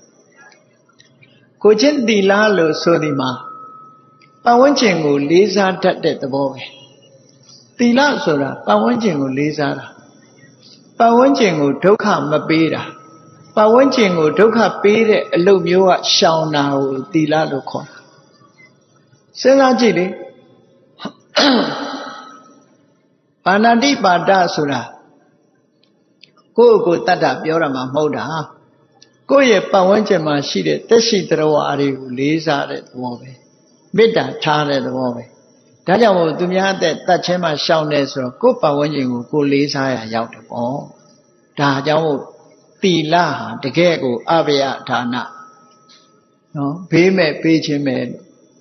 လို့ဆိုဒီမှာပတ်ဝန်းကျင်ကိုလေးစားတတ်တဲ့သဘောပဲသီလဆိုတာပတ်ဝန်းကျင်ကိုလေးစားတာပတ်ဝန်းကျင်ကိုဒုက္ခမပေးတာပတ်ဝန်းကျင်ကိုဒုက္ခပေးတဲ့အလုပ်မျိုးကရှောင်တာကိုသီလလို့ခေါ်တာစဉ်းစားကြည့်လေပါဏာတိပါဒဆိုတာကိုယ့်ကိုယ်တတ်တာပြောတာမှမဟုတ်တာကိုယ့်ရဲ့ပတ်ဝန်းကျင်မှာရှိတဲ့တက်ရှိတရားဝါတွေကိုလေးစားတဲ့သဘောပဲမေတ္တာထားတဲ့သဘောပဲဒါကြောင့်မို့သူများအသက်တတ်ခြင်းမှရှောင်နေဆိုတော့ကိုယ့်ပတ်ဝန်းကျင်ကိုကိုယ်လေးစားရရောက်တယ်ပေါ့ဒါကြောင့်မို့ tỷ la de ke ko abaya dana no be me pe chin me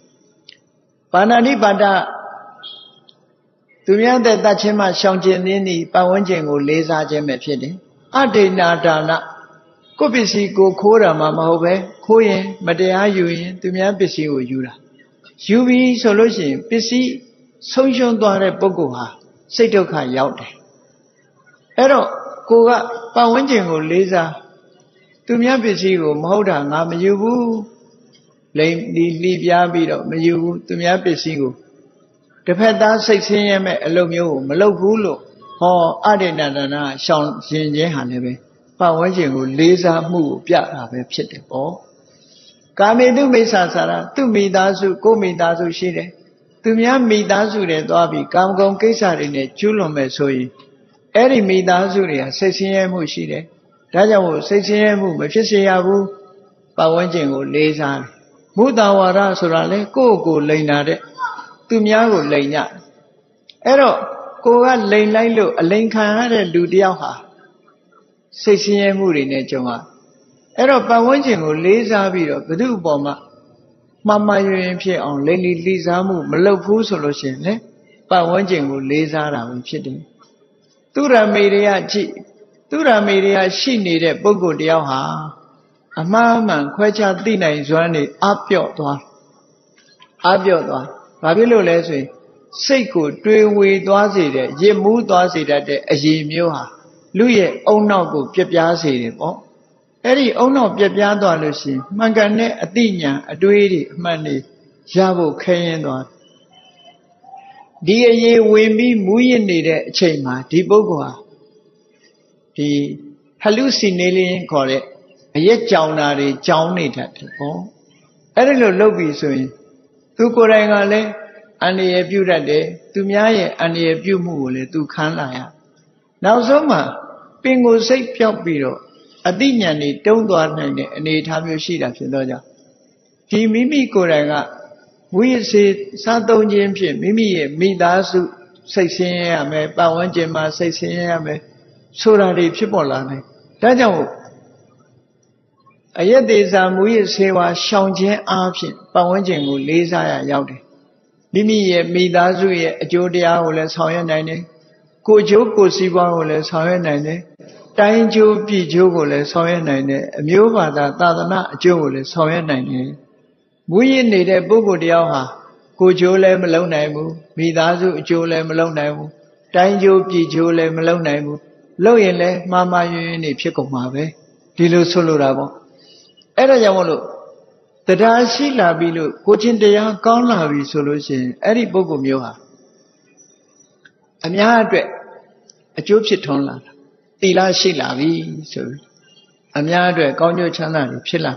Panani Bada သူများတဲ့တတ်ချင်းမှရှောင်ကျင်နေနေပတ်ဝန်းကျင်ကိုလေးစားခြင်းပဲဖြစ်တယ်အဒိဏဒါနကိုပစ္စည်းကိုခိုးတာမှမဟုတ်ပဲခိုးရင်မတရားယူရင်သူများပစ္စည်းကိုယူတာယူပြီးဆိုလို့ရှိရင်ပစ္စည်းဆုံးရှုံးသွားတဲ့ပုဂ္ဂိုလ်ဟာစိတ်ဒုက္ခရောက်တယ်အဲ့တော့ကိုကပတ်ဝန်းကျင်ကိုလေးစားသူများပစ္စည်းကိုမဟုတ်တာငါမယူဘူးလိမ်လီပြားပြီးတော့မယူဘူးသူများပစ္စည်းကိုတစ်ဖက်သားစိတ်ဆင်းရဲမဲ့အလုပ်မျိုးကိုမလုပ်ဘူးလို့ဟောအဒိဏဒါနရှောင်ရင်ခြင်းဟာလည်းပဲပတ်ဝန်းကျင်ကိုလေးစားမှုကိုပြတာပဲဖြစ်တယ်ပေါ့ကာမေတုမိစ္ဆာစာရသူမိသားစုကိုမိသားစုရှိတယ်သူများမိသားစုတွေသွားပြီးကာမဂုဏ်ကိစ္စတွေနဲ့ကျူးလွန်မဲ့ဆိုရင်အဲ့ဒီမိသားစုတွေကစိတ်ဆင်းရဲမှုရှိတယ်ဒါကြောင့်မို့စိတ်ဆင်းရဲမှုမဖြစ်စေရဘူးပတ်ဝန်းကျင်ကိုလေးစားတယ်မုဒ္ဒဝါဒဆိုတာလေကိုယ့်ကိုလိန်တာတဲ့သူများကိုလိန်ကြအဲ့တော့ကိုကလိန်လိုက်လို့အလိန်ခံရတဲ့လူတယောက်ဟာစိတ်ဆင်းရဲမှုတွေနဲ့ကြုံရအဲ့တော့ပတ်ဝန်းကျင်ကိုလေးစားပြီးတော့ဘု து အပေါ်မှာမှားယွင်းဖြစ်အောင်လိန်လိစားမှုမလုပ်ဘူးဆိုလို့ရှိရင်လေပတ်ဝန်းကျင်ကိုလေးစားတာပဲဖြစ်တယ်သူရမေရိယကြည့်သူရမေရိယရှိနေတဲ့ပုဂ္ဂိုလ်တယောက်ဟာအမှားမှန်ခွဲခြားသိနိုင်စွမ်းနေအပြော့သွားဘာဖြစ်လို့လဲဆိုရင်စိတ်ကိုတွေးဝေသွားစေတဲ့ရစ်မှုသွားစေတတ်တဲ့အရေးမျိုးဟာလူရဲ့အုံနောက်ကိုပြပြားစေတယ်ပေါ့အဲ့ဒီအုံနောက်ပြပြားသွားလို့ရှိရင်မှန်ကန်တဲ့အသိဉာဏ်အတွေးတွေအမှန်တွေရဖို့ခဲရင်သွားဒီအရေးဝင်ပြီးမူးယစ်နေတဲ့အချိန်မှာဒီပုဂ္ဂိုလ်ဟာဒီ hallucination ခေါ်တဲ့အရက်ကြောင်တာတွေကြောင်နေတတ်တယ်ပေါ့အဲ့ဒါလို့လုပ်ပြီးဆိုရင်သူကိုယ်တိုင်ကလည်းအန္တရာယ်ပြုတတ်တယ်သူများရဲ့အန္တရာယ်ပြုမှုကိုလည်းသူခံလာရနောက်ဆုံးမှာပင်ကိုယ်စိတ်ပြောက်ပြီးတော့အသိဉာဏ်တွေတုံးသွားနိုင်တဲ့အနေအထားမျိုးရှိတာဖြစ်တော့ကြောင့်ဒီမိမိကိုယ်တိုင်ကဝိသေစားသုံးခြင်းဖြင့်မိမိရဲ့မိသားစုစိတ်ဆင်းရဲရမယ်ပတ်ဝန်းကျင်မှာစိတ်ဆင်းရဲရမယ်ဆိုတာတွေဖြစ်ပေါ်လာနိုင်ဒါကြောင့်အယက်သေးစာမူရစေဝါရှောင်ခြင်းအားဖြင့်ပတ်ဝန်းကျင်ကိုလေးစားရရောက်တယ်မိမိရဲ့မိသားစုရဲ့အကျိုးတရားကိုလည်းဆောင်ရွက်နိုင်တယ်ကိုကျိုးကိုစီးပွားကိုလည်းဆောင်ရွက်နိုင်တယ်တိုင်းကျိုးပြည်ကျိုးကိုလည်းဆောင်ရွက်နိုင်တယ်အမျိုးဘာသာသာသနာအကျိုးကိုလည်းဆောင်ရွက်နိုင်တယ်မူရနေတဲ့ပုဂ္ဂိုလ်တယောက်ဟာကိုကျိုးလည်းမလုံနိုင်ဘူးမိသားစုအကျိုးလည်းမလုံနိုင်ဘူးတိုင်းကျိုးပြည်ကျိုးလည်းမလုံနိုင်ဘူးလုပ်ရင်လည်းမှားမှားယွင်းယွင်းနေဖြစ်ကုန်မှာပဲဒီလိုဆိုလိုတာပေါ့အဲ့ဒါကြောင့်မလို့တရားရှိလာပြီလို့ကိုချင်းတရားကောင်းလာပြီဆိုလို့ရှိရင်အဲ့ဒီပုဂ္ဂိုလ်မျိုးဟာအများအတွက်အကျိုးဖြစ်ထွန်းလာတာသီလရှိလာပြီဆိုပြီးအများအတွက်ကောင်းကျိုးချမ်းသာတွေဖြစ်လာ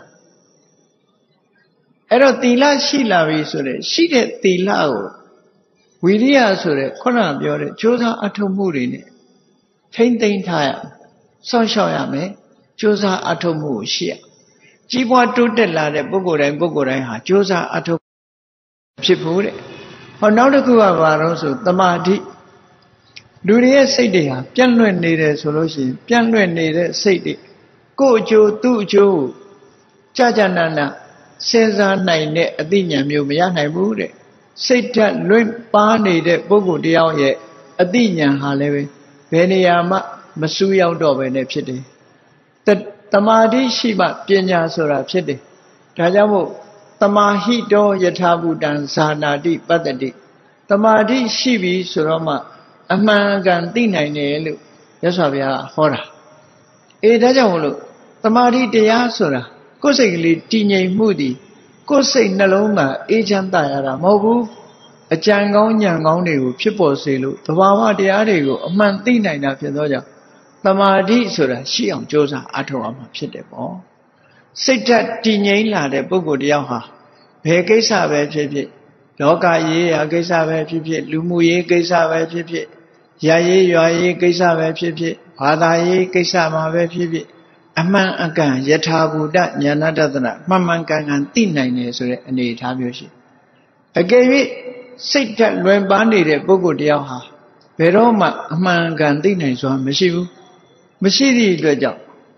အဲ့တော့သီလရှိလာပြီဆိုတဲ့ရှိတဲ့သီလကိုဝိရိယဆိုတဲ့ခုနပြောတဲ့ကြိုးစားအထောက်မှုတွေနဲ့ထိမ့်သိမ့်ထားရစောင့်ရှောက်ရမယ်ကြိုးစားအထောက်မှုကိုရှိရကြီးပွားတိုးတက်လာတဲ့ပုဂ္ဂိုလ်တိုင်းဟာကြိုးစားအထောက်ဖြစ်ဖို့တဲ့ဟောနောက်တစ်ခုကဘာလို့ဆိုသမာဓိလူတွေရဲ့စိတ်တွေဟာပြန့်လွင့်နေတယ်ဆိုလို့ရှိရင်ပြန့်လွင့်နေတဲ့စိတ်တွေကိုယ်အကျိုးသူ့အကျိုးကြာကြာနာနာစဉ်းစားနိုင်တဲ့အသိဉာဏ်မျိုးမရနိုင်ဘူးတဲ့စိတ်ဓာတ်လွင့်ပါနေတဲ့ပုဂ္ဂိုလ်တယောက်ရဲ့အသိဉာဏ်ဟာလည်းဘယ်နေရာမှမစူးရောက်တော့ဘဲနဲ့ဖြစ်တယ်သမာဓိရှိမှပညာဆိုတာဖြစ်တယ်ဒါကြောင့်မို့သမာဟိတောယထာဘူတံဇာနာတိပတ္တတိသမာဓိရှိပြီဆိုတော့မှအမှန်ကန်သိနိုင်တယ်လို့မြတ်စွာဘုရားဟောတာဒါကြောင့်မို့လို့သမာဓိတရားဆိုတာကိုယ်စိတ်ကလေးတည်ငြိမ်မှုတည်ကိုယ်စိတ်နှလုံးမှာအေးချမ်းသာရတာမဟုတ်ဘူးအကြံကောင်းဉာဏ်ကောင်းတွေကိုဖြစ်ပေါ်စေလို့သဘာဝတရားတွေကိုအမှန်သိနိုင်တာဖြစ်သောကြောင့်သမာဓိဆိုတာရှိအောင်ကြိုးစားအားထုတ်အောင်ဖြစ်တယ်ပေါ့စိတ်ဓာတ်တည်ငြိမ်လာတဲ့ပုဂ္ဂိုလ်တယောက်ဟာဘယ်ကိစ္စပဲဖြစ်ဖြစ်လောကရေးရာကိစ္စပဲဖြစ်ဖြစ်လူမှုရေးကိစ္စပဲဖြစ်ဖြစ်ရာရေးရွာရေးကိစ္စပဲဖြစ်ဖြစ်ဘာသာရေးကိစ္စမှာပဲဖြစ်ဖြစ်အမှန်အကန်ယထာဘူတဉာဏတတနာမှန်မှန်ကန်ကန်သိနိုင်တယ်ဆိုတဲ့အနေအထားမျိုးရှိအကယ်၍စိတ်ဓာတ်လွယ်ပါနေတဲ့ပုဂ္ဂိုလ်တယောက်ဟာဘယ်တော့မှအမှန်ကန်သိနိုင်စွာမရှိဘူးမရှိသည့်အတွက်ကြောင့်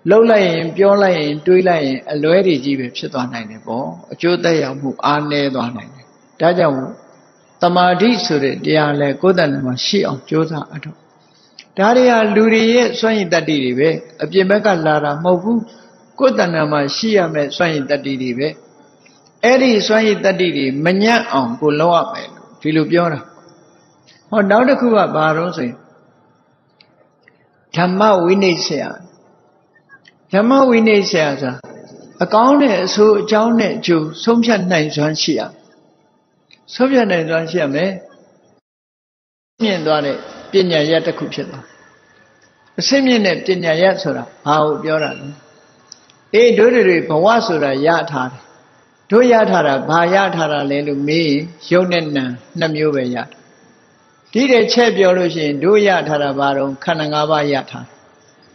လှုပ်လိုက်ရင်ပြောလိုက်ရင်တွေးလိုက်ရင်အလွဲတွေကြီးပဲဖြစ်သွားနိုင်တယ်ပေါ့အကျိုးသက်ရောက်မှုအားနည်းသွားနိုင်တယ်ဒါကြောင့်တမာတိဆိုတဲ့တရားလဲကိုယ်တဏ္ဍမှာရှိအောင်ကြိုးစားအထောက်ဒါတွေဟာလူတွေရဲ့စွန့်ရည်တတ္တိတွေပဲအပြင်ဘက်ကလာတာမဟုတ်ဘူးကိုယ်တဏ္ဍမှာရှိရမယ့်စွန့်ရည်တတ္တိတွေပဲအဲ့ဒီစွန့်ရည်တတ္တိတွေမညံ့အောင်ကိုလုပ်ရမယ်လို့ဒီလိုပြောတာဟောနောက်တစ်ခုကဘာလို့ဆိုရင်ဓမ္မဝိနည်းဆရာဓမ္မဝိနည်းဆရာဆိုတာအကောင်းနဲ့အဆိုးအကြောင်းနဲ့အကျိုးဆုံးဖြတ်နိုင်စွမ်းရှိရဆုံးဖြတ်နိုင်စွမ်းရှိရမယ်မြင့်သွားတဲ့ပညာရတစ်ခုဖြစ်သွားအစစ်မြင့်တဲ့ပညာရဆိုတာဘာကိုပြောတာလဲအေးတို့တွေဘဝဆိုတာရထားတယ်တို့ရထားတာဘာရထားတာလဲလို့မေးရင်ယုံနဲ့နံနှစ်မျိုးပဲရတယ်ဒီတဲ့ချက်ပြောလို့ရှိရင်တို့ရထားတာဘာတော့ခန္ဓာ၅ပါးရထားတယ်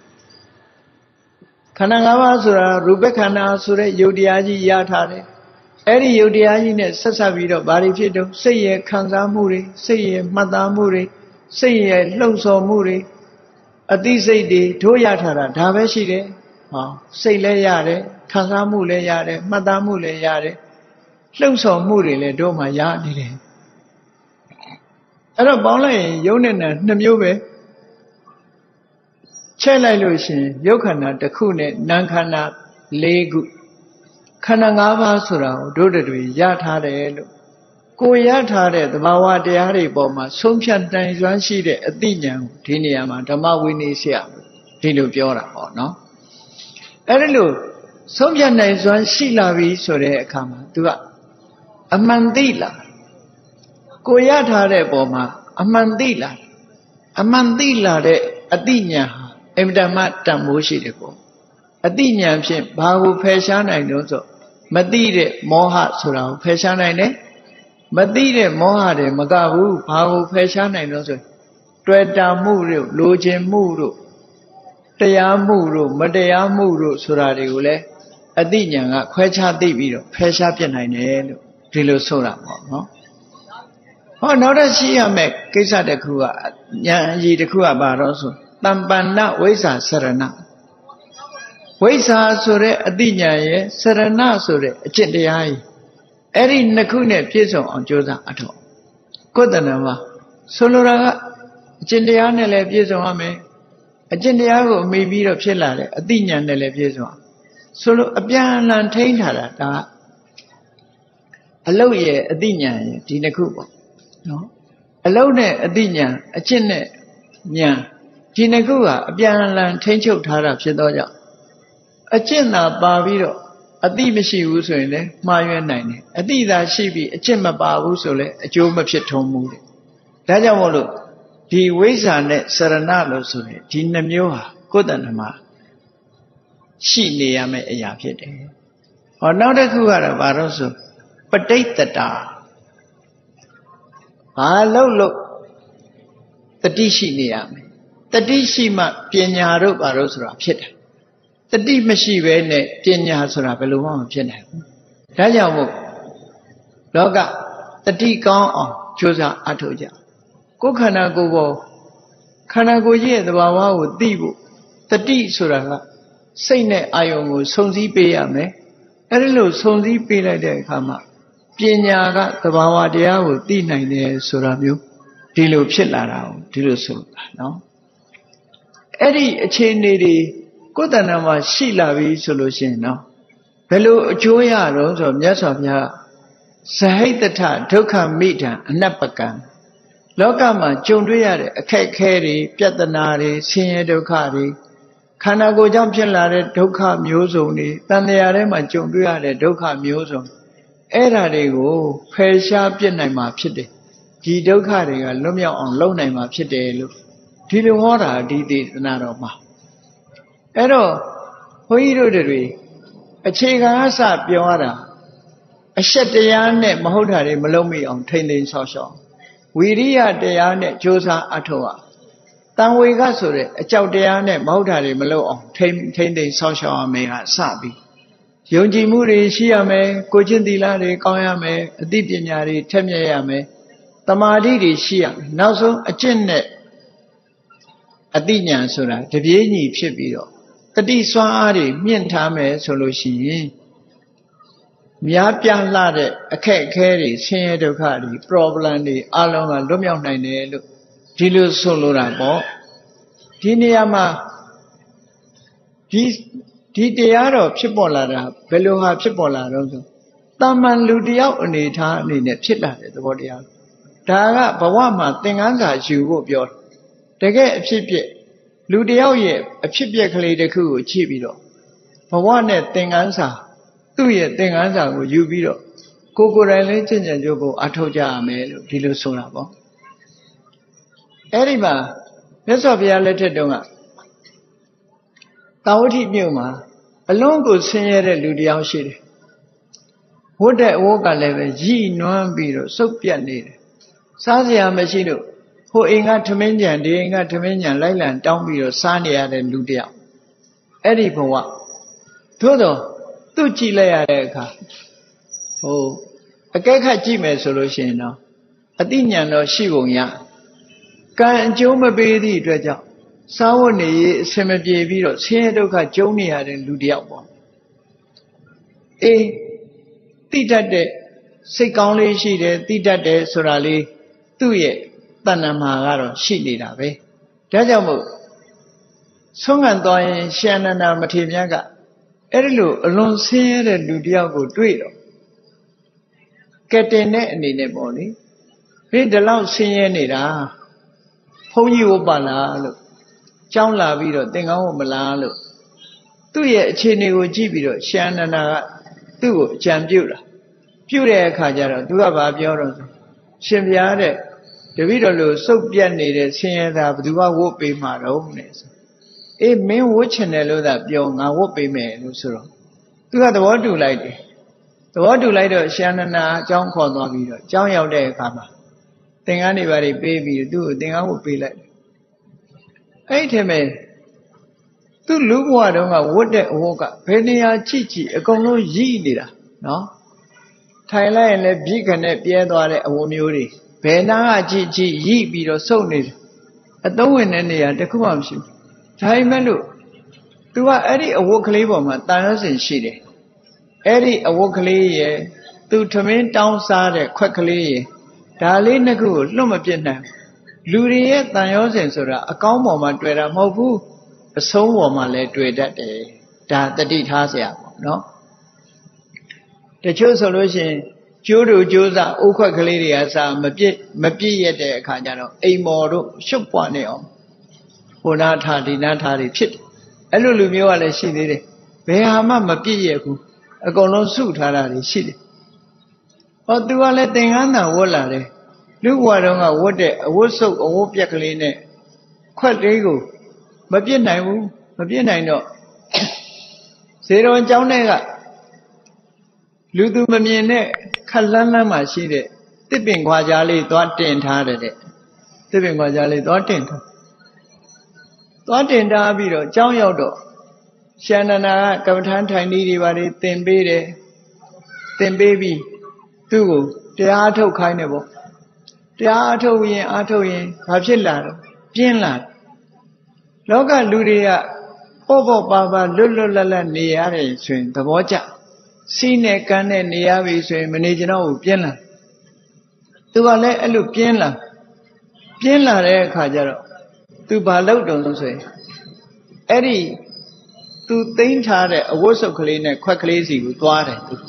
ခန္ဓာ၅ပါးဆိုတာရူပခန္ဓာဆိုတဲ့ယုတ်တရားကြီးရထားတယ်အဲ့ဒီယုတ်တရားကြီးနဲ့ဆက်ဆက်ပြီးတော့ဘာတွေဖြစ်တော့စိတ်ရဲ့ခံစားမှုတွေစိတ်ရဲ့မှတ်သားမှုတွေစိတ်ရဲ့လှုပ်ဆော်မှုတွေအသိစိတ်တွေတို့ရထားတာဒါပဲရှိတယ်ဟောစိတ်လည်းရတယ်ခံစားမှုလည်းရတယ်မှတ်သားမှုလည်းရတယ်လှုပ်ဆော်မှုတွေလည်းတို့မှရနေတယ်အဲ့တော့ပေါင်းလိုက်ရင်ယုံနဲ့နံနှစ်မျိုးပဲချဲ့လိုက်လို့ရှိရင်ယုတ်ခန္ဓာတစ်ခုနဲ့နံခန္ဓာ၄ခုခန္ဓာ၅ပါးဆိုတာကိုတို့တွေရထားတယ်လို့ကိုရထားတဲ့သဘာဝတရားတွေပေါ်မှာဆုံးဖြတ်နိုင်စွမ်းရှိတဲ့အသိဉာဏ်ကိုဒီနေရာမှာဓမ္မဝိနည်းဆရာဒီလိုပြောတာပေါ့နော်အဲ့ဒီလိုဆုံးဖြတ်နိုင်စွမ်းရှိလာပြီဆိုတဲ့အခါမှာ तू ကအမှန်သိလာကိုရထားတဲ့ပေါ်မှာအမှန်သိလာအမှန်သိလာတဲ့အသိဉာဏ်ဟာအင်မတန်မှတန်ဖိုးရှိတယ်ပေါ့အသိဉာဏ်ဖြင့်ဘာကိုဖယ်ရှားနိုင်လို့ဆိုမသိတဲ့မောဟဆိုတာကိုဖယ်ရှားနိုင်တယ်မသိတဲ့မောဟတွေမကဘူးဘာကိုဖယ်ရှားနိုင်လို့ဆိုတွေ့တာမှုတို့လိုချင်မှုတို့တရားမှုတို့မတရားမှုတို့ဆိုတာတွေကိုလည်းအသိဉာဏ်ကခွဲခြားသိပြီးတော့ဖယ်ရှားပြနိုင်တယ်လို့ဒီလိုဆိုတာပေါ့နော်ဟောနောက်တစ်ရှိရမယ့်ကိစ္စတစ်ခုကဉာဏ်အရေးတစ်ခုကဘာလို့ဆိုတမ္ပန္နဝိဇ္ဇာစရဏဝိဇ္ဇာဆိုတဲ့အသိဉာဏ်ရဲ့စရဏဆိုတဲ့အကျင့်တရားကြီးအဲ့ဒီနှစ်ခုနဲ့ပြည့်စုံအောင်ကြိုးစားအထောက်ကိုယ်တဏ္ဍမှာဆိုလိုတာကအကျင့်တရားနဲ့လည်းပြည့်စုံရမယ်အကျင့်တရားကိုအမိပြီးတော့ဖြစ်လာတဲ့အသိဉာဏ်နဲ့လည်းပြည့်စုံအောင်ဆိုလိုအပြန်အလှန်ထိန်းထားတာဒါအလုတ်ရဲ့အသိဉာဏ်ရဲ့ဒီနှစ်ခုပေါ့နော်အလုတ်နဲ့အသိဉာဏ်အကျင့်နဲ့ဉာဏ်ဒီနှစ်ခုကအပြန်အလှန်ထိန်းချုပ်ထားတာဖြစ်တော့ကြောင့်အကျင့်သာပါပြီးတော့အသိမရှိဘူးဆိုရင်လည်းမှားယွင်းနိုင်တယ်အသိသာရှိပြီးအကျင့်မပါဘူးဆိုလည်းအကျိုးမဖြစ်ထုံးဘူးတဲ့ဒါကြောင့်မို့လို့ဒီဝိဇ္ဇာနဲ့စရဏလို့ဆိုရင်ဒီနှမျိုးဟာကိုယ်တဏ္ဍမှာရှိနေရမယ့်အရာဖြစ်တယ်ဟောနောက်တစ်ခုကတော့ဘာလို့ဆိုပဋိတ္တာဘာလို့တတိရှိနေရမယ်တတိရှိမှပညာတို့ဘာလို့ဆိုတာဖြစ်တယ်တတိမရှိဘဲနဲ့ပညာဆိုတာဘယ်လိုမှမဖြစ်နိုင်ဘူးဒါကြောင့်မို့လောကတတိကောင်းအောင်ကြိုးစားအထောက်ကြကိုယ်ခန္ဓာကိုယ်ပေါ်ခန္ဓာကိုယ်ရဲ့သဘာဝကိုသိဖို့တတိဆိုတာကစိတ်နဲ့အာယုံကိုစုံစည်းပေးရမယ်အဲဒီလိုစုံစည်းပေးလိုက်တဲ့အခါမှာပညာကသဘာဝတရားကိုသိနိုင်တယ်ဆိုတာမျိုးဒီလိုဖြစ်လာတာကိုဒီလိုဆိုတာနော်အဲ့ဒီအခြေအနေတွေကိုယ်တဏ္ဍမှာရှိလာပြီဆိုလို့ရှိရင်နော်ဘယ်လိုအကျိုးရတော့ဆိုမြတ်စွာဘုရားဇဟိတထဒုက္ခမိဒံအနပ္ပကံလောကမှာကြုံတွေ့ရတဲ့အခက်အခဲတွေပြဿနာတွေဆင်းရဲဒုက္ခတွေခန္ဓာကိုယ်ကြောင့်ဖြစ်လာတဲ့ဒုက္ခမျိုးစုံတွေတဏှာထဲမှာကြုံတွေ့ရတဲ့ဒုက္ခမျိုးစုံအဲ့ဓာတွေကိုဖယ်ရှားပြစ်နိုင်မှာဖြစ်တယ်ဒီဒုက္ခတွေကလွတ်မြောက်အောင်လုပ်နိုင်မှာဖြစ်တယ်လို့ဒီလိုဟောတာဒီဒေသနာတော်မှာအဲ့တော့ဘုန်းကြီးတို့တွေအခြေခံအစပြောရတာအရှက်တရားနဲ့မဟုတ်တာတွေမလုံးမိအောင်ထိမ့်သိမ်းဆောက်ရှောက်ဝီရိယတရားနဲ့ကြိုးစားအထောက်အတန်ဝေကဆိုတဲ့အကြောက်တရားနဲ့မဟုတ်တာတွေမလုပ်အောင်ထိမ့်သိမ်းဆောက်ရှောက်ရမယ်ဟာစပြီးယုံကြည်မှုတွေရှိရမယ်ကိုချင်းသီလတွေကောင်းရမယ်အသိပညာတွေထက်မြက်ရမယ်တမာတိတွေရှိရမယ်နောက်ဆုံးအကျင့်နဲ့အသိဉာဏ်ဆိုတာတပြေးညီဖြစ်ပြီးတော့တိစွမ်းအားတွေမြင့်ထားမယ်ဆိုလို့ရှိရင်များပြားလာတဲ့အခက်အခဲတွေဆင်းရဲဒုက္ခတွေ problem တွေအလုံးကလွတ်မြောက်နိုင်တယ်လို့ဒီလိုဆိုလိုတာပေါ့ဒီနေရာမှာဒီတရားတော်ဖြစ်ပေါ်လာတာဘယ်လိုဟာဖြစ်ပေါ်လာတော့ဆိုတာမန်လူတယောက်အနေထားအနေနဲ့ဖြစ်လာတဲ့သဘောတရားဒါကဘဝမှာသင်္ကန်းစာယူဖို့ပြောတကယ်အဖြစ်ပြက်လူတယောက်ရဲ့အဖြစ်ပြက်ကလေးတစ်ခုကိုကြည့်ပြီးတော့ဘဝနဲ့သင်္ကန်းစာသူ့ရဲ့သင်္ကန်းစာကိုယူပြီးတော့ကိုယ်တိုင်လေးကျင့်ကြံကြဖို့အထောက်ကြရမယ်လို့ဒီလိုဆိုတာပေါ့အဲ့ဒီမှာမြတ်စွာဘုရားလက်ထက်တုန်းကတာဝတိမြို့မှာအလုံးကိုဆင်းရဲတဲ့လူတယောက်ရှိတယ်ဝတ်တဲ့အဝတ်ကလည်းပဲရည်နွမ်းပြီးတော့စုပ်ပြတ်နေတယ်စားစရာမရှိလို့ဟိုအိမ်ကထမင်းကြံဒီအိမ်ကထမင်းကြံလိုက်လံတောင်းပြီးတော့စားနေရတဲ့လူတယောက်အဲ့ဒီဘဝသို့တော့သူ့ကြည့်လိုက်ရတဲ့အခါအကဲခတ်ကြည့်မယ်ဆိုလို့ရှိရင်တော့အသိဉာဏ်တော့ရှိပုံရကံအကျိုးမပေးသည့်အတွက်ကြောင့်စားဝတ်နေရေးအဆင်မပြေပြီးတော့ဆင်းရဲဒုက္ခကြုံနေရတဲ့လူတယောက်ပေါ့အေးသိတတ်တဲ့စိတ်ကောင်းလေးရှိတယ်သိတတ်တယ်ဆိုတာလေးသူ့ရဲ့တဏ္ဍမှာကတော့ရှိနေတာပဲဒါကြောင့်မို့ဆုံးခံသွားရင်ရှင်အနန္ဒမထေရမြတ်ကအဲ့ဒီလိုအလွန်ဆင်းရဲတဲ့လူတယောက်ကိုတွေ့တော့ကဲတင်တဲ့အနေနဲ့ပေါ့လေဒီလောက်ဆင်းရဲနေတာဘုန်းကြီးဝတ်ပါလားလို့ကြောင်းလာပြီးတော့သင်္ကန်းဝတ်မလားလို့သူ့ရဲ့အခြေအနေကိုကြည့်ပြီးတော့ရှင်အနန္ဒာကသူ့ကိုအကြံပြုတာပြုတဲ့အခါကျတော့သူကဘာပြောတော့ရှင်ဘုရားတဲ့တပည့်တော်လို့စုပ်ပြတ်နေတဲ့ဆင်းရဲတာဘယ်သူကဝတ်ပေးမှာတော့နဲ့ဆိုအေးမင်းဝတ်ချင်တယ်လို့သာပြောငါဝတ်ပေးမယ်လို့ဆိုတော့သူကသဘောတူလိုက်တယ်သဘောတူလိုက်တော့ရှင်အနန္ဒာအကြောင်းခေါ်သွားပြီးတော့အကြောင်းရောက်တဲ့အခါမှာသင်္ကန်းတွေပါပေးပြီးသူ့ကိုသင်္ကန်းဝတ်ပေးလိုက်အဲ့ဒီထဲမှာသူ့လူဘဝတုန်းကဝတ်တဲ့အဝတ်ကဘယ်နေရာကြည့်ကြည့်အကုန်လုံးရည်နေတာနော်ထိုင်လိုက်ရင်လည်းပြိခနဲ့ပြဲသွားတဲ့အဝတ်မျိုးတွေဘယ်နာကကြည့်ကြည့်ရည်ပြီးတော့စုပ်နေတယ်အသုံးဝင်တဲ့နေရာတစ်ခုမှမရှိဘူးဒါပေမဲ့လို့သူကအဲ့ဒီအဝတ်ကလေးပေါ်မှာတန်ရုံးစင်ရှိတယ်အဲ့ဒီအဝတ်ကလေးရဲ့သူထမင်းတောင်းစားတဲ့ခွက်ကလေးရဲ့ဒါလေးနှစ်ခုကိုလွတ်မပြစ်နိုင်လူတွေရဲ့တန်ရောစဉ်ဆိုတာအကောင်းပေါ်မှာတွေ့တာမဟုတ်ဘူးအဆုံးပေါ်မှာလည်းတွေ့တတ်တယ်ဒါတတိထားเสียပေါ့နော်တချို့ဆိုလို့ရှိရင်ကျိုးတို့ကျိုးစားအုတ်ခွက်ကလေးတွေကစာမပြည့်ရတဲ့အခါကျတော့အိမ်မော်တို့ရှုပ်ပွားနေအောင်ဟိုနာထားဒီနာထားတွေဖြစ်တယ်အဲ့လိုလူမျိုးကလည်းရှိသေးတယ်ဘယ်ဟာမှမပြည့်ရဘူးအကုန်လုံးစုထားတာတွေရှိတယ်ဟောသူကလည်းသင်္ကန်းသာဝတ်လာတယ်လူဘဝတုန်းကဝတ်တဲ့အဝတ်စုပ်အဝတ်ပြက်ကလေးနဲ့ခွက်လေးကိုမပြစ်နိုင်ဘူးမပြစ်နိုင်တော့ဇေတော်ကျောင်းထဲကလူသူမမြင်တဲ့ခက်လန်းလန်းမှရှိတဲ့တစ်ပင်ခွာကြားလေးသွားတင်ထားတယ်တဲ့တစ်ပင်ခွာကြားလေးသွားတင်ထားပြီးတော့ကျောင်းရောက်တော့ရှင်အနန္ဒာကကမ္မထမ်းထိုင်နည်းတွေပါတွေသင်ပေးတယ်သင်ပေးပြီးသူ့ကိုတရားအထုတ်ခိုင်းတယ်ပေါ့တရားအထုတ်ရင်ဘာဖြစ်လာတော့ပြင်းလာလောကလူတွေကပေါ့ပါလွတ်လပ်နေရတယ်ဆိုရင်သဘောကျစီးနဲ့ကန်းနဲ့နေရပြီဆိုရင်မနေကြတော့ဘူးပြင်းလာသူကလည်းအဲ့လိုပြင်းလာတဲ့အခါကျတော့သူဘာလုပ်တုံဆိုရင်အဲ့ဒီသူသိမ်းထားတဲ့အဝတ်စုပ်ကလေးနဲ့ခွက်ကလေးစီကိုသွားတယ်သူ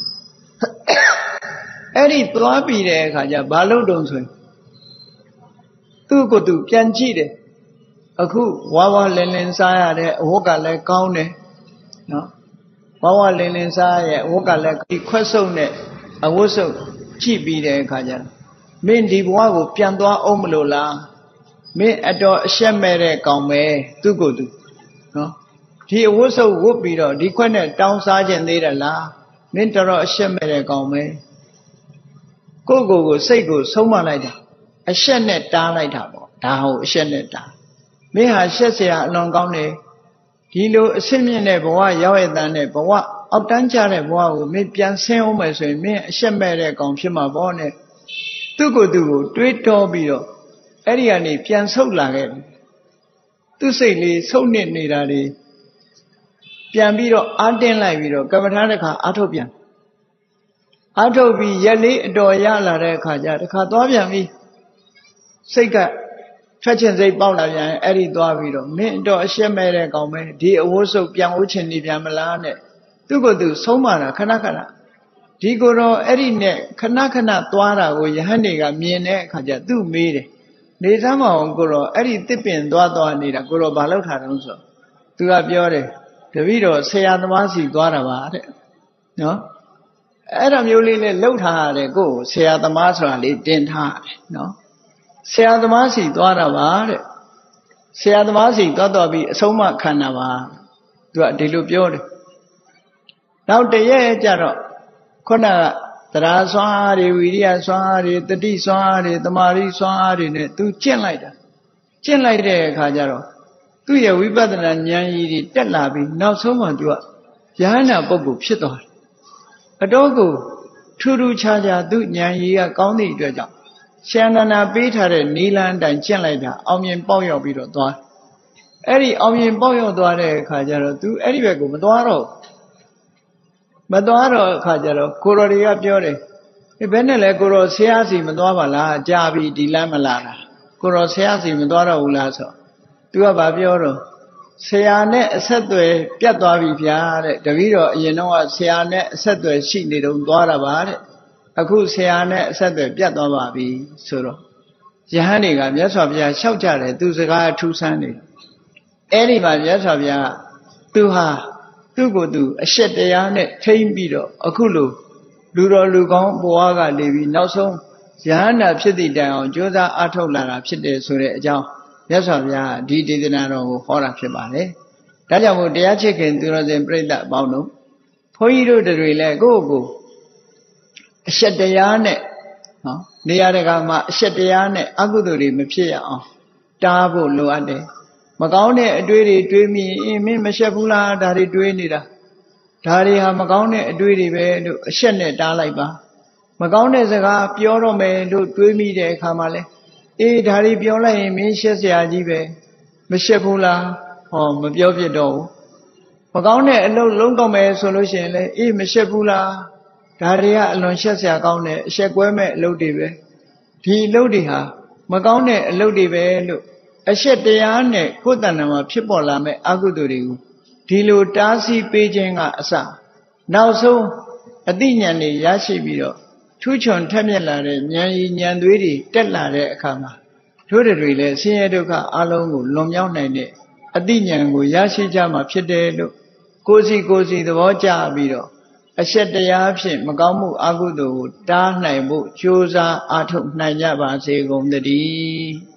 အဲ့ဒီသွားပြီးတဲ့အခါကျဘာလုပ်တုံဆိုရင်သူ့ကိုယ်သူပြန်ကြည့်တယ်အခုဝါလင်းစားရတဲ့အဝတ်ကလည်းကောင်းတယ်နော်ဝါလင်းစားရတဲ့အဝတ်ကလည်းဒီခွက်စုပ်နဲ့အဝတ်စုပ်ကြည့်ပြီးတဲ့အခါကျမင်းဒီဘဝကိုပြန်သွားအောင်မလို့လားမင်းအတော်အရှက်မဲ့တဲ့ကောင်ပဲသူ့ကိုယ်သူနော်ဒီအဝတ်စုပ်ဝတ်ပြီးတော့ဒီခွက်နဲ့တောင်းစားခြင်းသေးတယ်လားမင်းတော်အရှက်မဲ့တဲ့ကောင်ပဲကိုစိတ်ကိုဆုံးမလိုက်တာအရှက်နဲ့တားလိုက်တာပေါ့ဒါဟုတ်အရှက်နဲ့တားမင်းဟာရှက်เสียအလွန်ကောင်းတယ်ဒီလိုအဆင့်မြင့်တဲ့ဘဝရောက်ရတဲ့နဲ့ဘဝအောက်တန်းကျတဲ့ဘဝကိုမင်းပြန်ဆင်းအောင်မယ်ဆိုရင်မင်းအရှက်မဲ့တဲ့ကောင်ဖြစ်မှာပေါ့နဲ့သူ့ကိုယ်သူကိုတွေးတောပြီးတော့အဲ့ဒီကနေပြန်ဆုတ်လာခဲ့တယ်သူ့စိတ်လေးဆုတ်နစ်နေတာတွေပြန်ပြီးတော့အားတင်းလိုက်ပြီးတော့ကမ္မထာတစ်ခါအားထုတ်ပြန်အားထုတ်ပြီးရက်လေးအတော်ရလာတဲ့အခါကျတစ်ခါသွားပြန်ပြီးစိတ်ကထွက်ချင်စိတ်ပေါက်လာပြန်အဲ့ဒီသွားပြီးတော့မင်းတော့အရှက်မဲ့တဲ့ကောင်ပဲဒီအဝတ်စုပ်ပြန်ဝှချင်နေပြန်မလားနဲ့သူ့ကိုယ်သူဆုံးမတာခဏခဏဒီကိုယ်တော့အဲ့ဒီနဲ့ခဏခဏသွားတာကိုယဟန်တွေကမြင်တဲ့အခါကျသူ့မေးတယ်နေသမ်းမအောင်ကိုတော့အဲ့ဒီတစ်ပင်သွားနေတာကိုတော့ဘာလုပ်ထားတုံးဆိုသူကပြောတယ်တပည့်တော်ဆရာသမားစီသွားတာပါတဲ့နော်အဲ့ဒါမျိုးလေးနဲ့လှုပ်ထားရတယ်ကိုယ်ဆရာသမားဆိုတာလေးတင်ထားတယ်နော်ဆရာသမားစီသွားတာပါတဲ့ဆရာသမားစီသွားပြီးအဆုံးမခံတာပါသူကဒီလိုပြောတယ်နောက်တရက်ကြတော့ခုနကတရားစွမ်းအားတွေဝိရိယစွမ်းအားတွေတတိစွမ်းအားတွေတမာရိစွမ်းအားတွေနဲ့သူကျင့်လိုက်တာကျင့်လိုက်တဲ့အခါကျတော့သူ့ရဲ့ဝိပဿနာဉာဏ်ကြီးတွေတက်လာပြီးနောက်ဆုံးမှသူကယဟန္တာပုဂ္ဂိုလ်ဖြစ်သွားတယ်အတော့ကိုထူးထူးခြားခြားသူ့ဉာဏ်ကြီးကကောင်းသည့်အတွက်ကြောင့်ရှန္ဒနာပေးထားတဲ့နီလန်းအတိုင်းကျင့်လိုက်တာအောင်မြင်ပေါက်ရောက်ပြီးတော့သွားအဲ့ဒီအောင်မြင်ပေါက်ရောက်သွားတဲ့အခါကျတော့သူအဲ့ဒီဘက်ကိုမသွားတော့အခါကျတော့ကိုရော်တွေကပြောတယ်ဘယ်နဲ့လဲကိုရော်ဆရာစီမသွားပါလားကြာပြီဒီလမ်းမလာတာကိုရော်ဆရာစီမသွားတော့ဘူးလားဆိုသူကဗာပြောတော့ဆရာနဲ့အဆက်အသွယ်ပြတ်သွားပြီဗျာတဲ့တပည့်တော်အရင်တော့ဆရာနဲ့အဆက်အသွယ်ရှိနေတော့သွားတာပါတဲ့အခုဆရာနဲ့အဆက်အသွယ်ပြတ်သွားပါပြီဆိုတော့ယဟန်တွေကမြတ်စွာဘုရားလျှောက်ကြတယ်သူစကားထူးဆန်းနေအဲ့ဒီမှာမြတ်စွာဘုရားသူဟာသူ့ကိုယ်သူအရှက်တရားနဲ့ထိမ့်ပြီးတော့အခုလိုလူတော်လူကောင်းဘဝကနေပြီးနောက်ဆုံးယဟန္တာဖြစ်သည့်တိုင်အောင်ကြိုးစားအားထုတ်လာတာဖြစ်တယ်ဆိုတဲ့အကြောင်းမြတ်စွာဘုရားဒီဒေသနာတော်ကိုဟောတာဖြစ်ပါတယ်။ဒါကြောင့်မို့တရားချစ်ခင်သူတော်စင်ပြိဿအပေါင်းတို့ဘုန်းကြီးတို့တွေလည်းကိုယ့်ကိုအရှက်တရားနဲ့နော်နေရာတကာမှာအရှက်တရားနဲ့အကုသိုလ်တွေမဖြစ်ရအောင်တားဖို့လိုအပ်တယ်။မကောင်းတဲ့အတွေ့တွေတွေးမိရင်မင်းမရှက်ဘူးလားဒါတွေတွေးနေတာဒါတွေဟာမကောင်းတဲ့အတွေ့တွေပဲလို့အရှက်နဲ့တားလိုက်ပါမကောင်းတဲ့စကားပြောတော့မယ်လို့တွေးမိတဲ့အခါမှာလဲအေးဒါတွေပြောလိုက်ရင်မင်းရှက်စရာကြီးပဲမရှက်ဘူးလားဟောမပြောဖြစ်တော့ဘူးမကောင်းတဲ့အလုပ်လုံးတော့မယ်ဆိုလို့ရှိရင်လဲအေးမရှက်ဘူးလားဒါတွေကအလွန်ရှက်စရာကောင်းတယ်အရှက်ကွဲမဲ့အလုပ်တွေပဲဒီအလုပ်တွေဟာမကောင်းတဲ့အလုပ်တွေပဲလို့အရှက်တရားနဲ့ကိုယ်တဏ္ဍာမှာဖြစ်ပေါ်လာမဲ့အကုသိုလ်တွေကိုဒီလိုတားဆီးပေးခြင်းကအစနောက်ဆုံးအသိဉာဏ်တွေရရှိပြီးတော့ထူးချွန်ထက်မြက်လာတဲ့ဉာဏ်ရည်ဉာဏ်သွေးတွေတက်လာတဲ့အခါမှာတို့တွေလည်းဆင်းရဲဒုက္ခအလုံးကိုလွန်မြောက်နိုင်တဲ့အသိဉာဏ်ကိုရရှိကြမှာဖြစ်တယ်လို့ကိုယ်စီသဘောကျပြီးတော့အရှက်တရားဖြင့်မကောင်းမှုအကုသိုလ်ကိုတားနိုင်ဖို့ကြိုးစားအားထုတ်နိုင်ကြပါစေကုန်သတည်း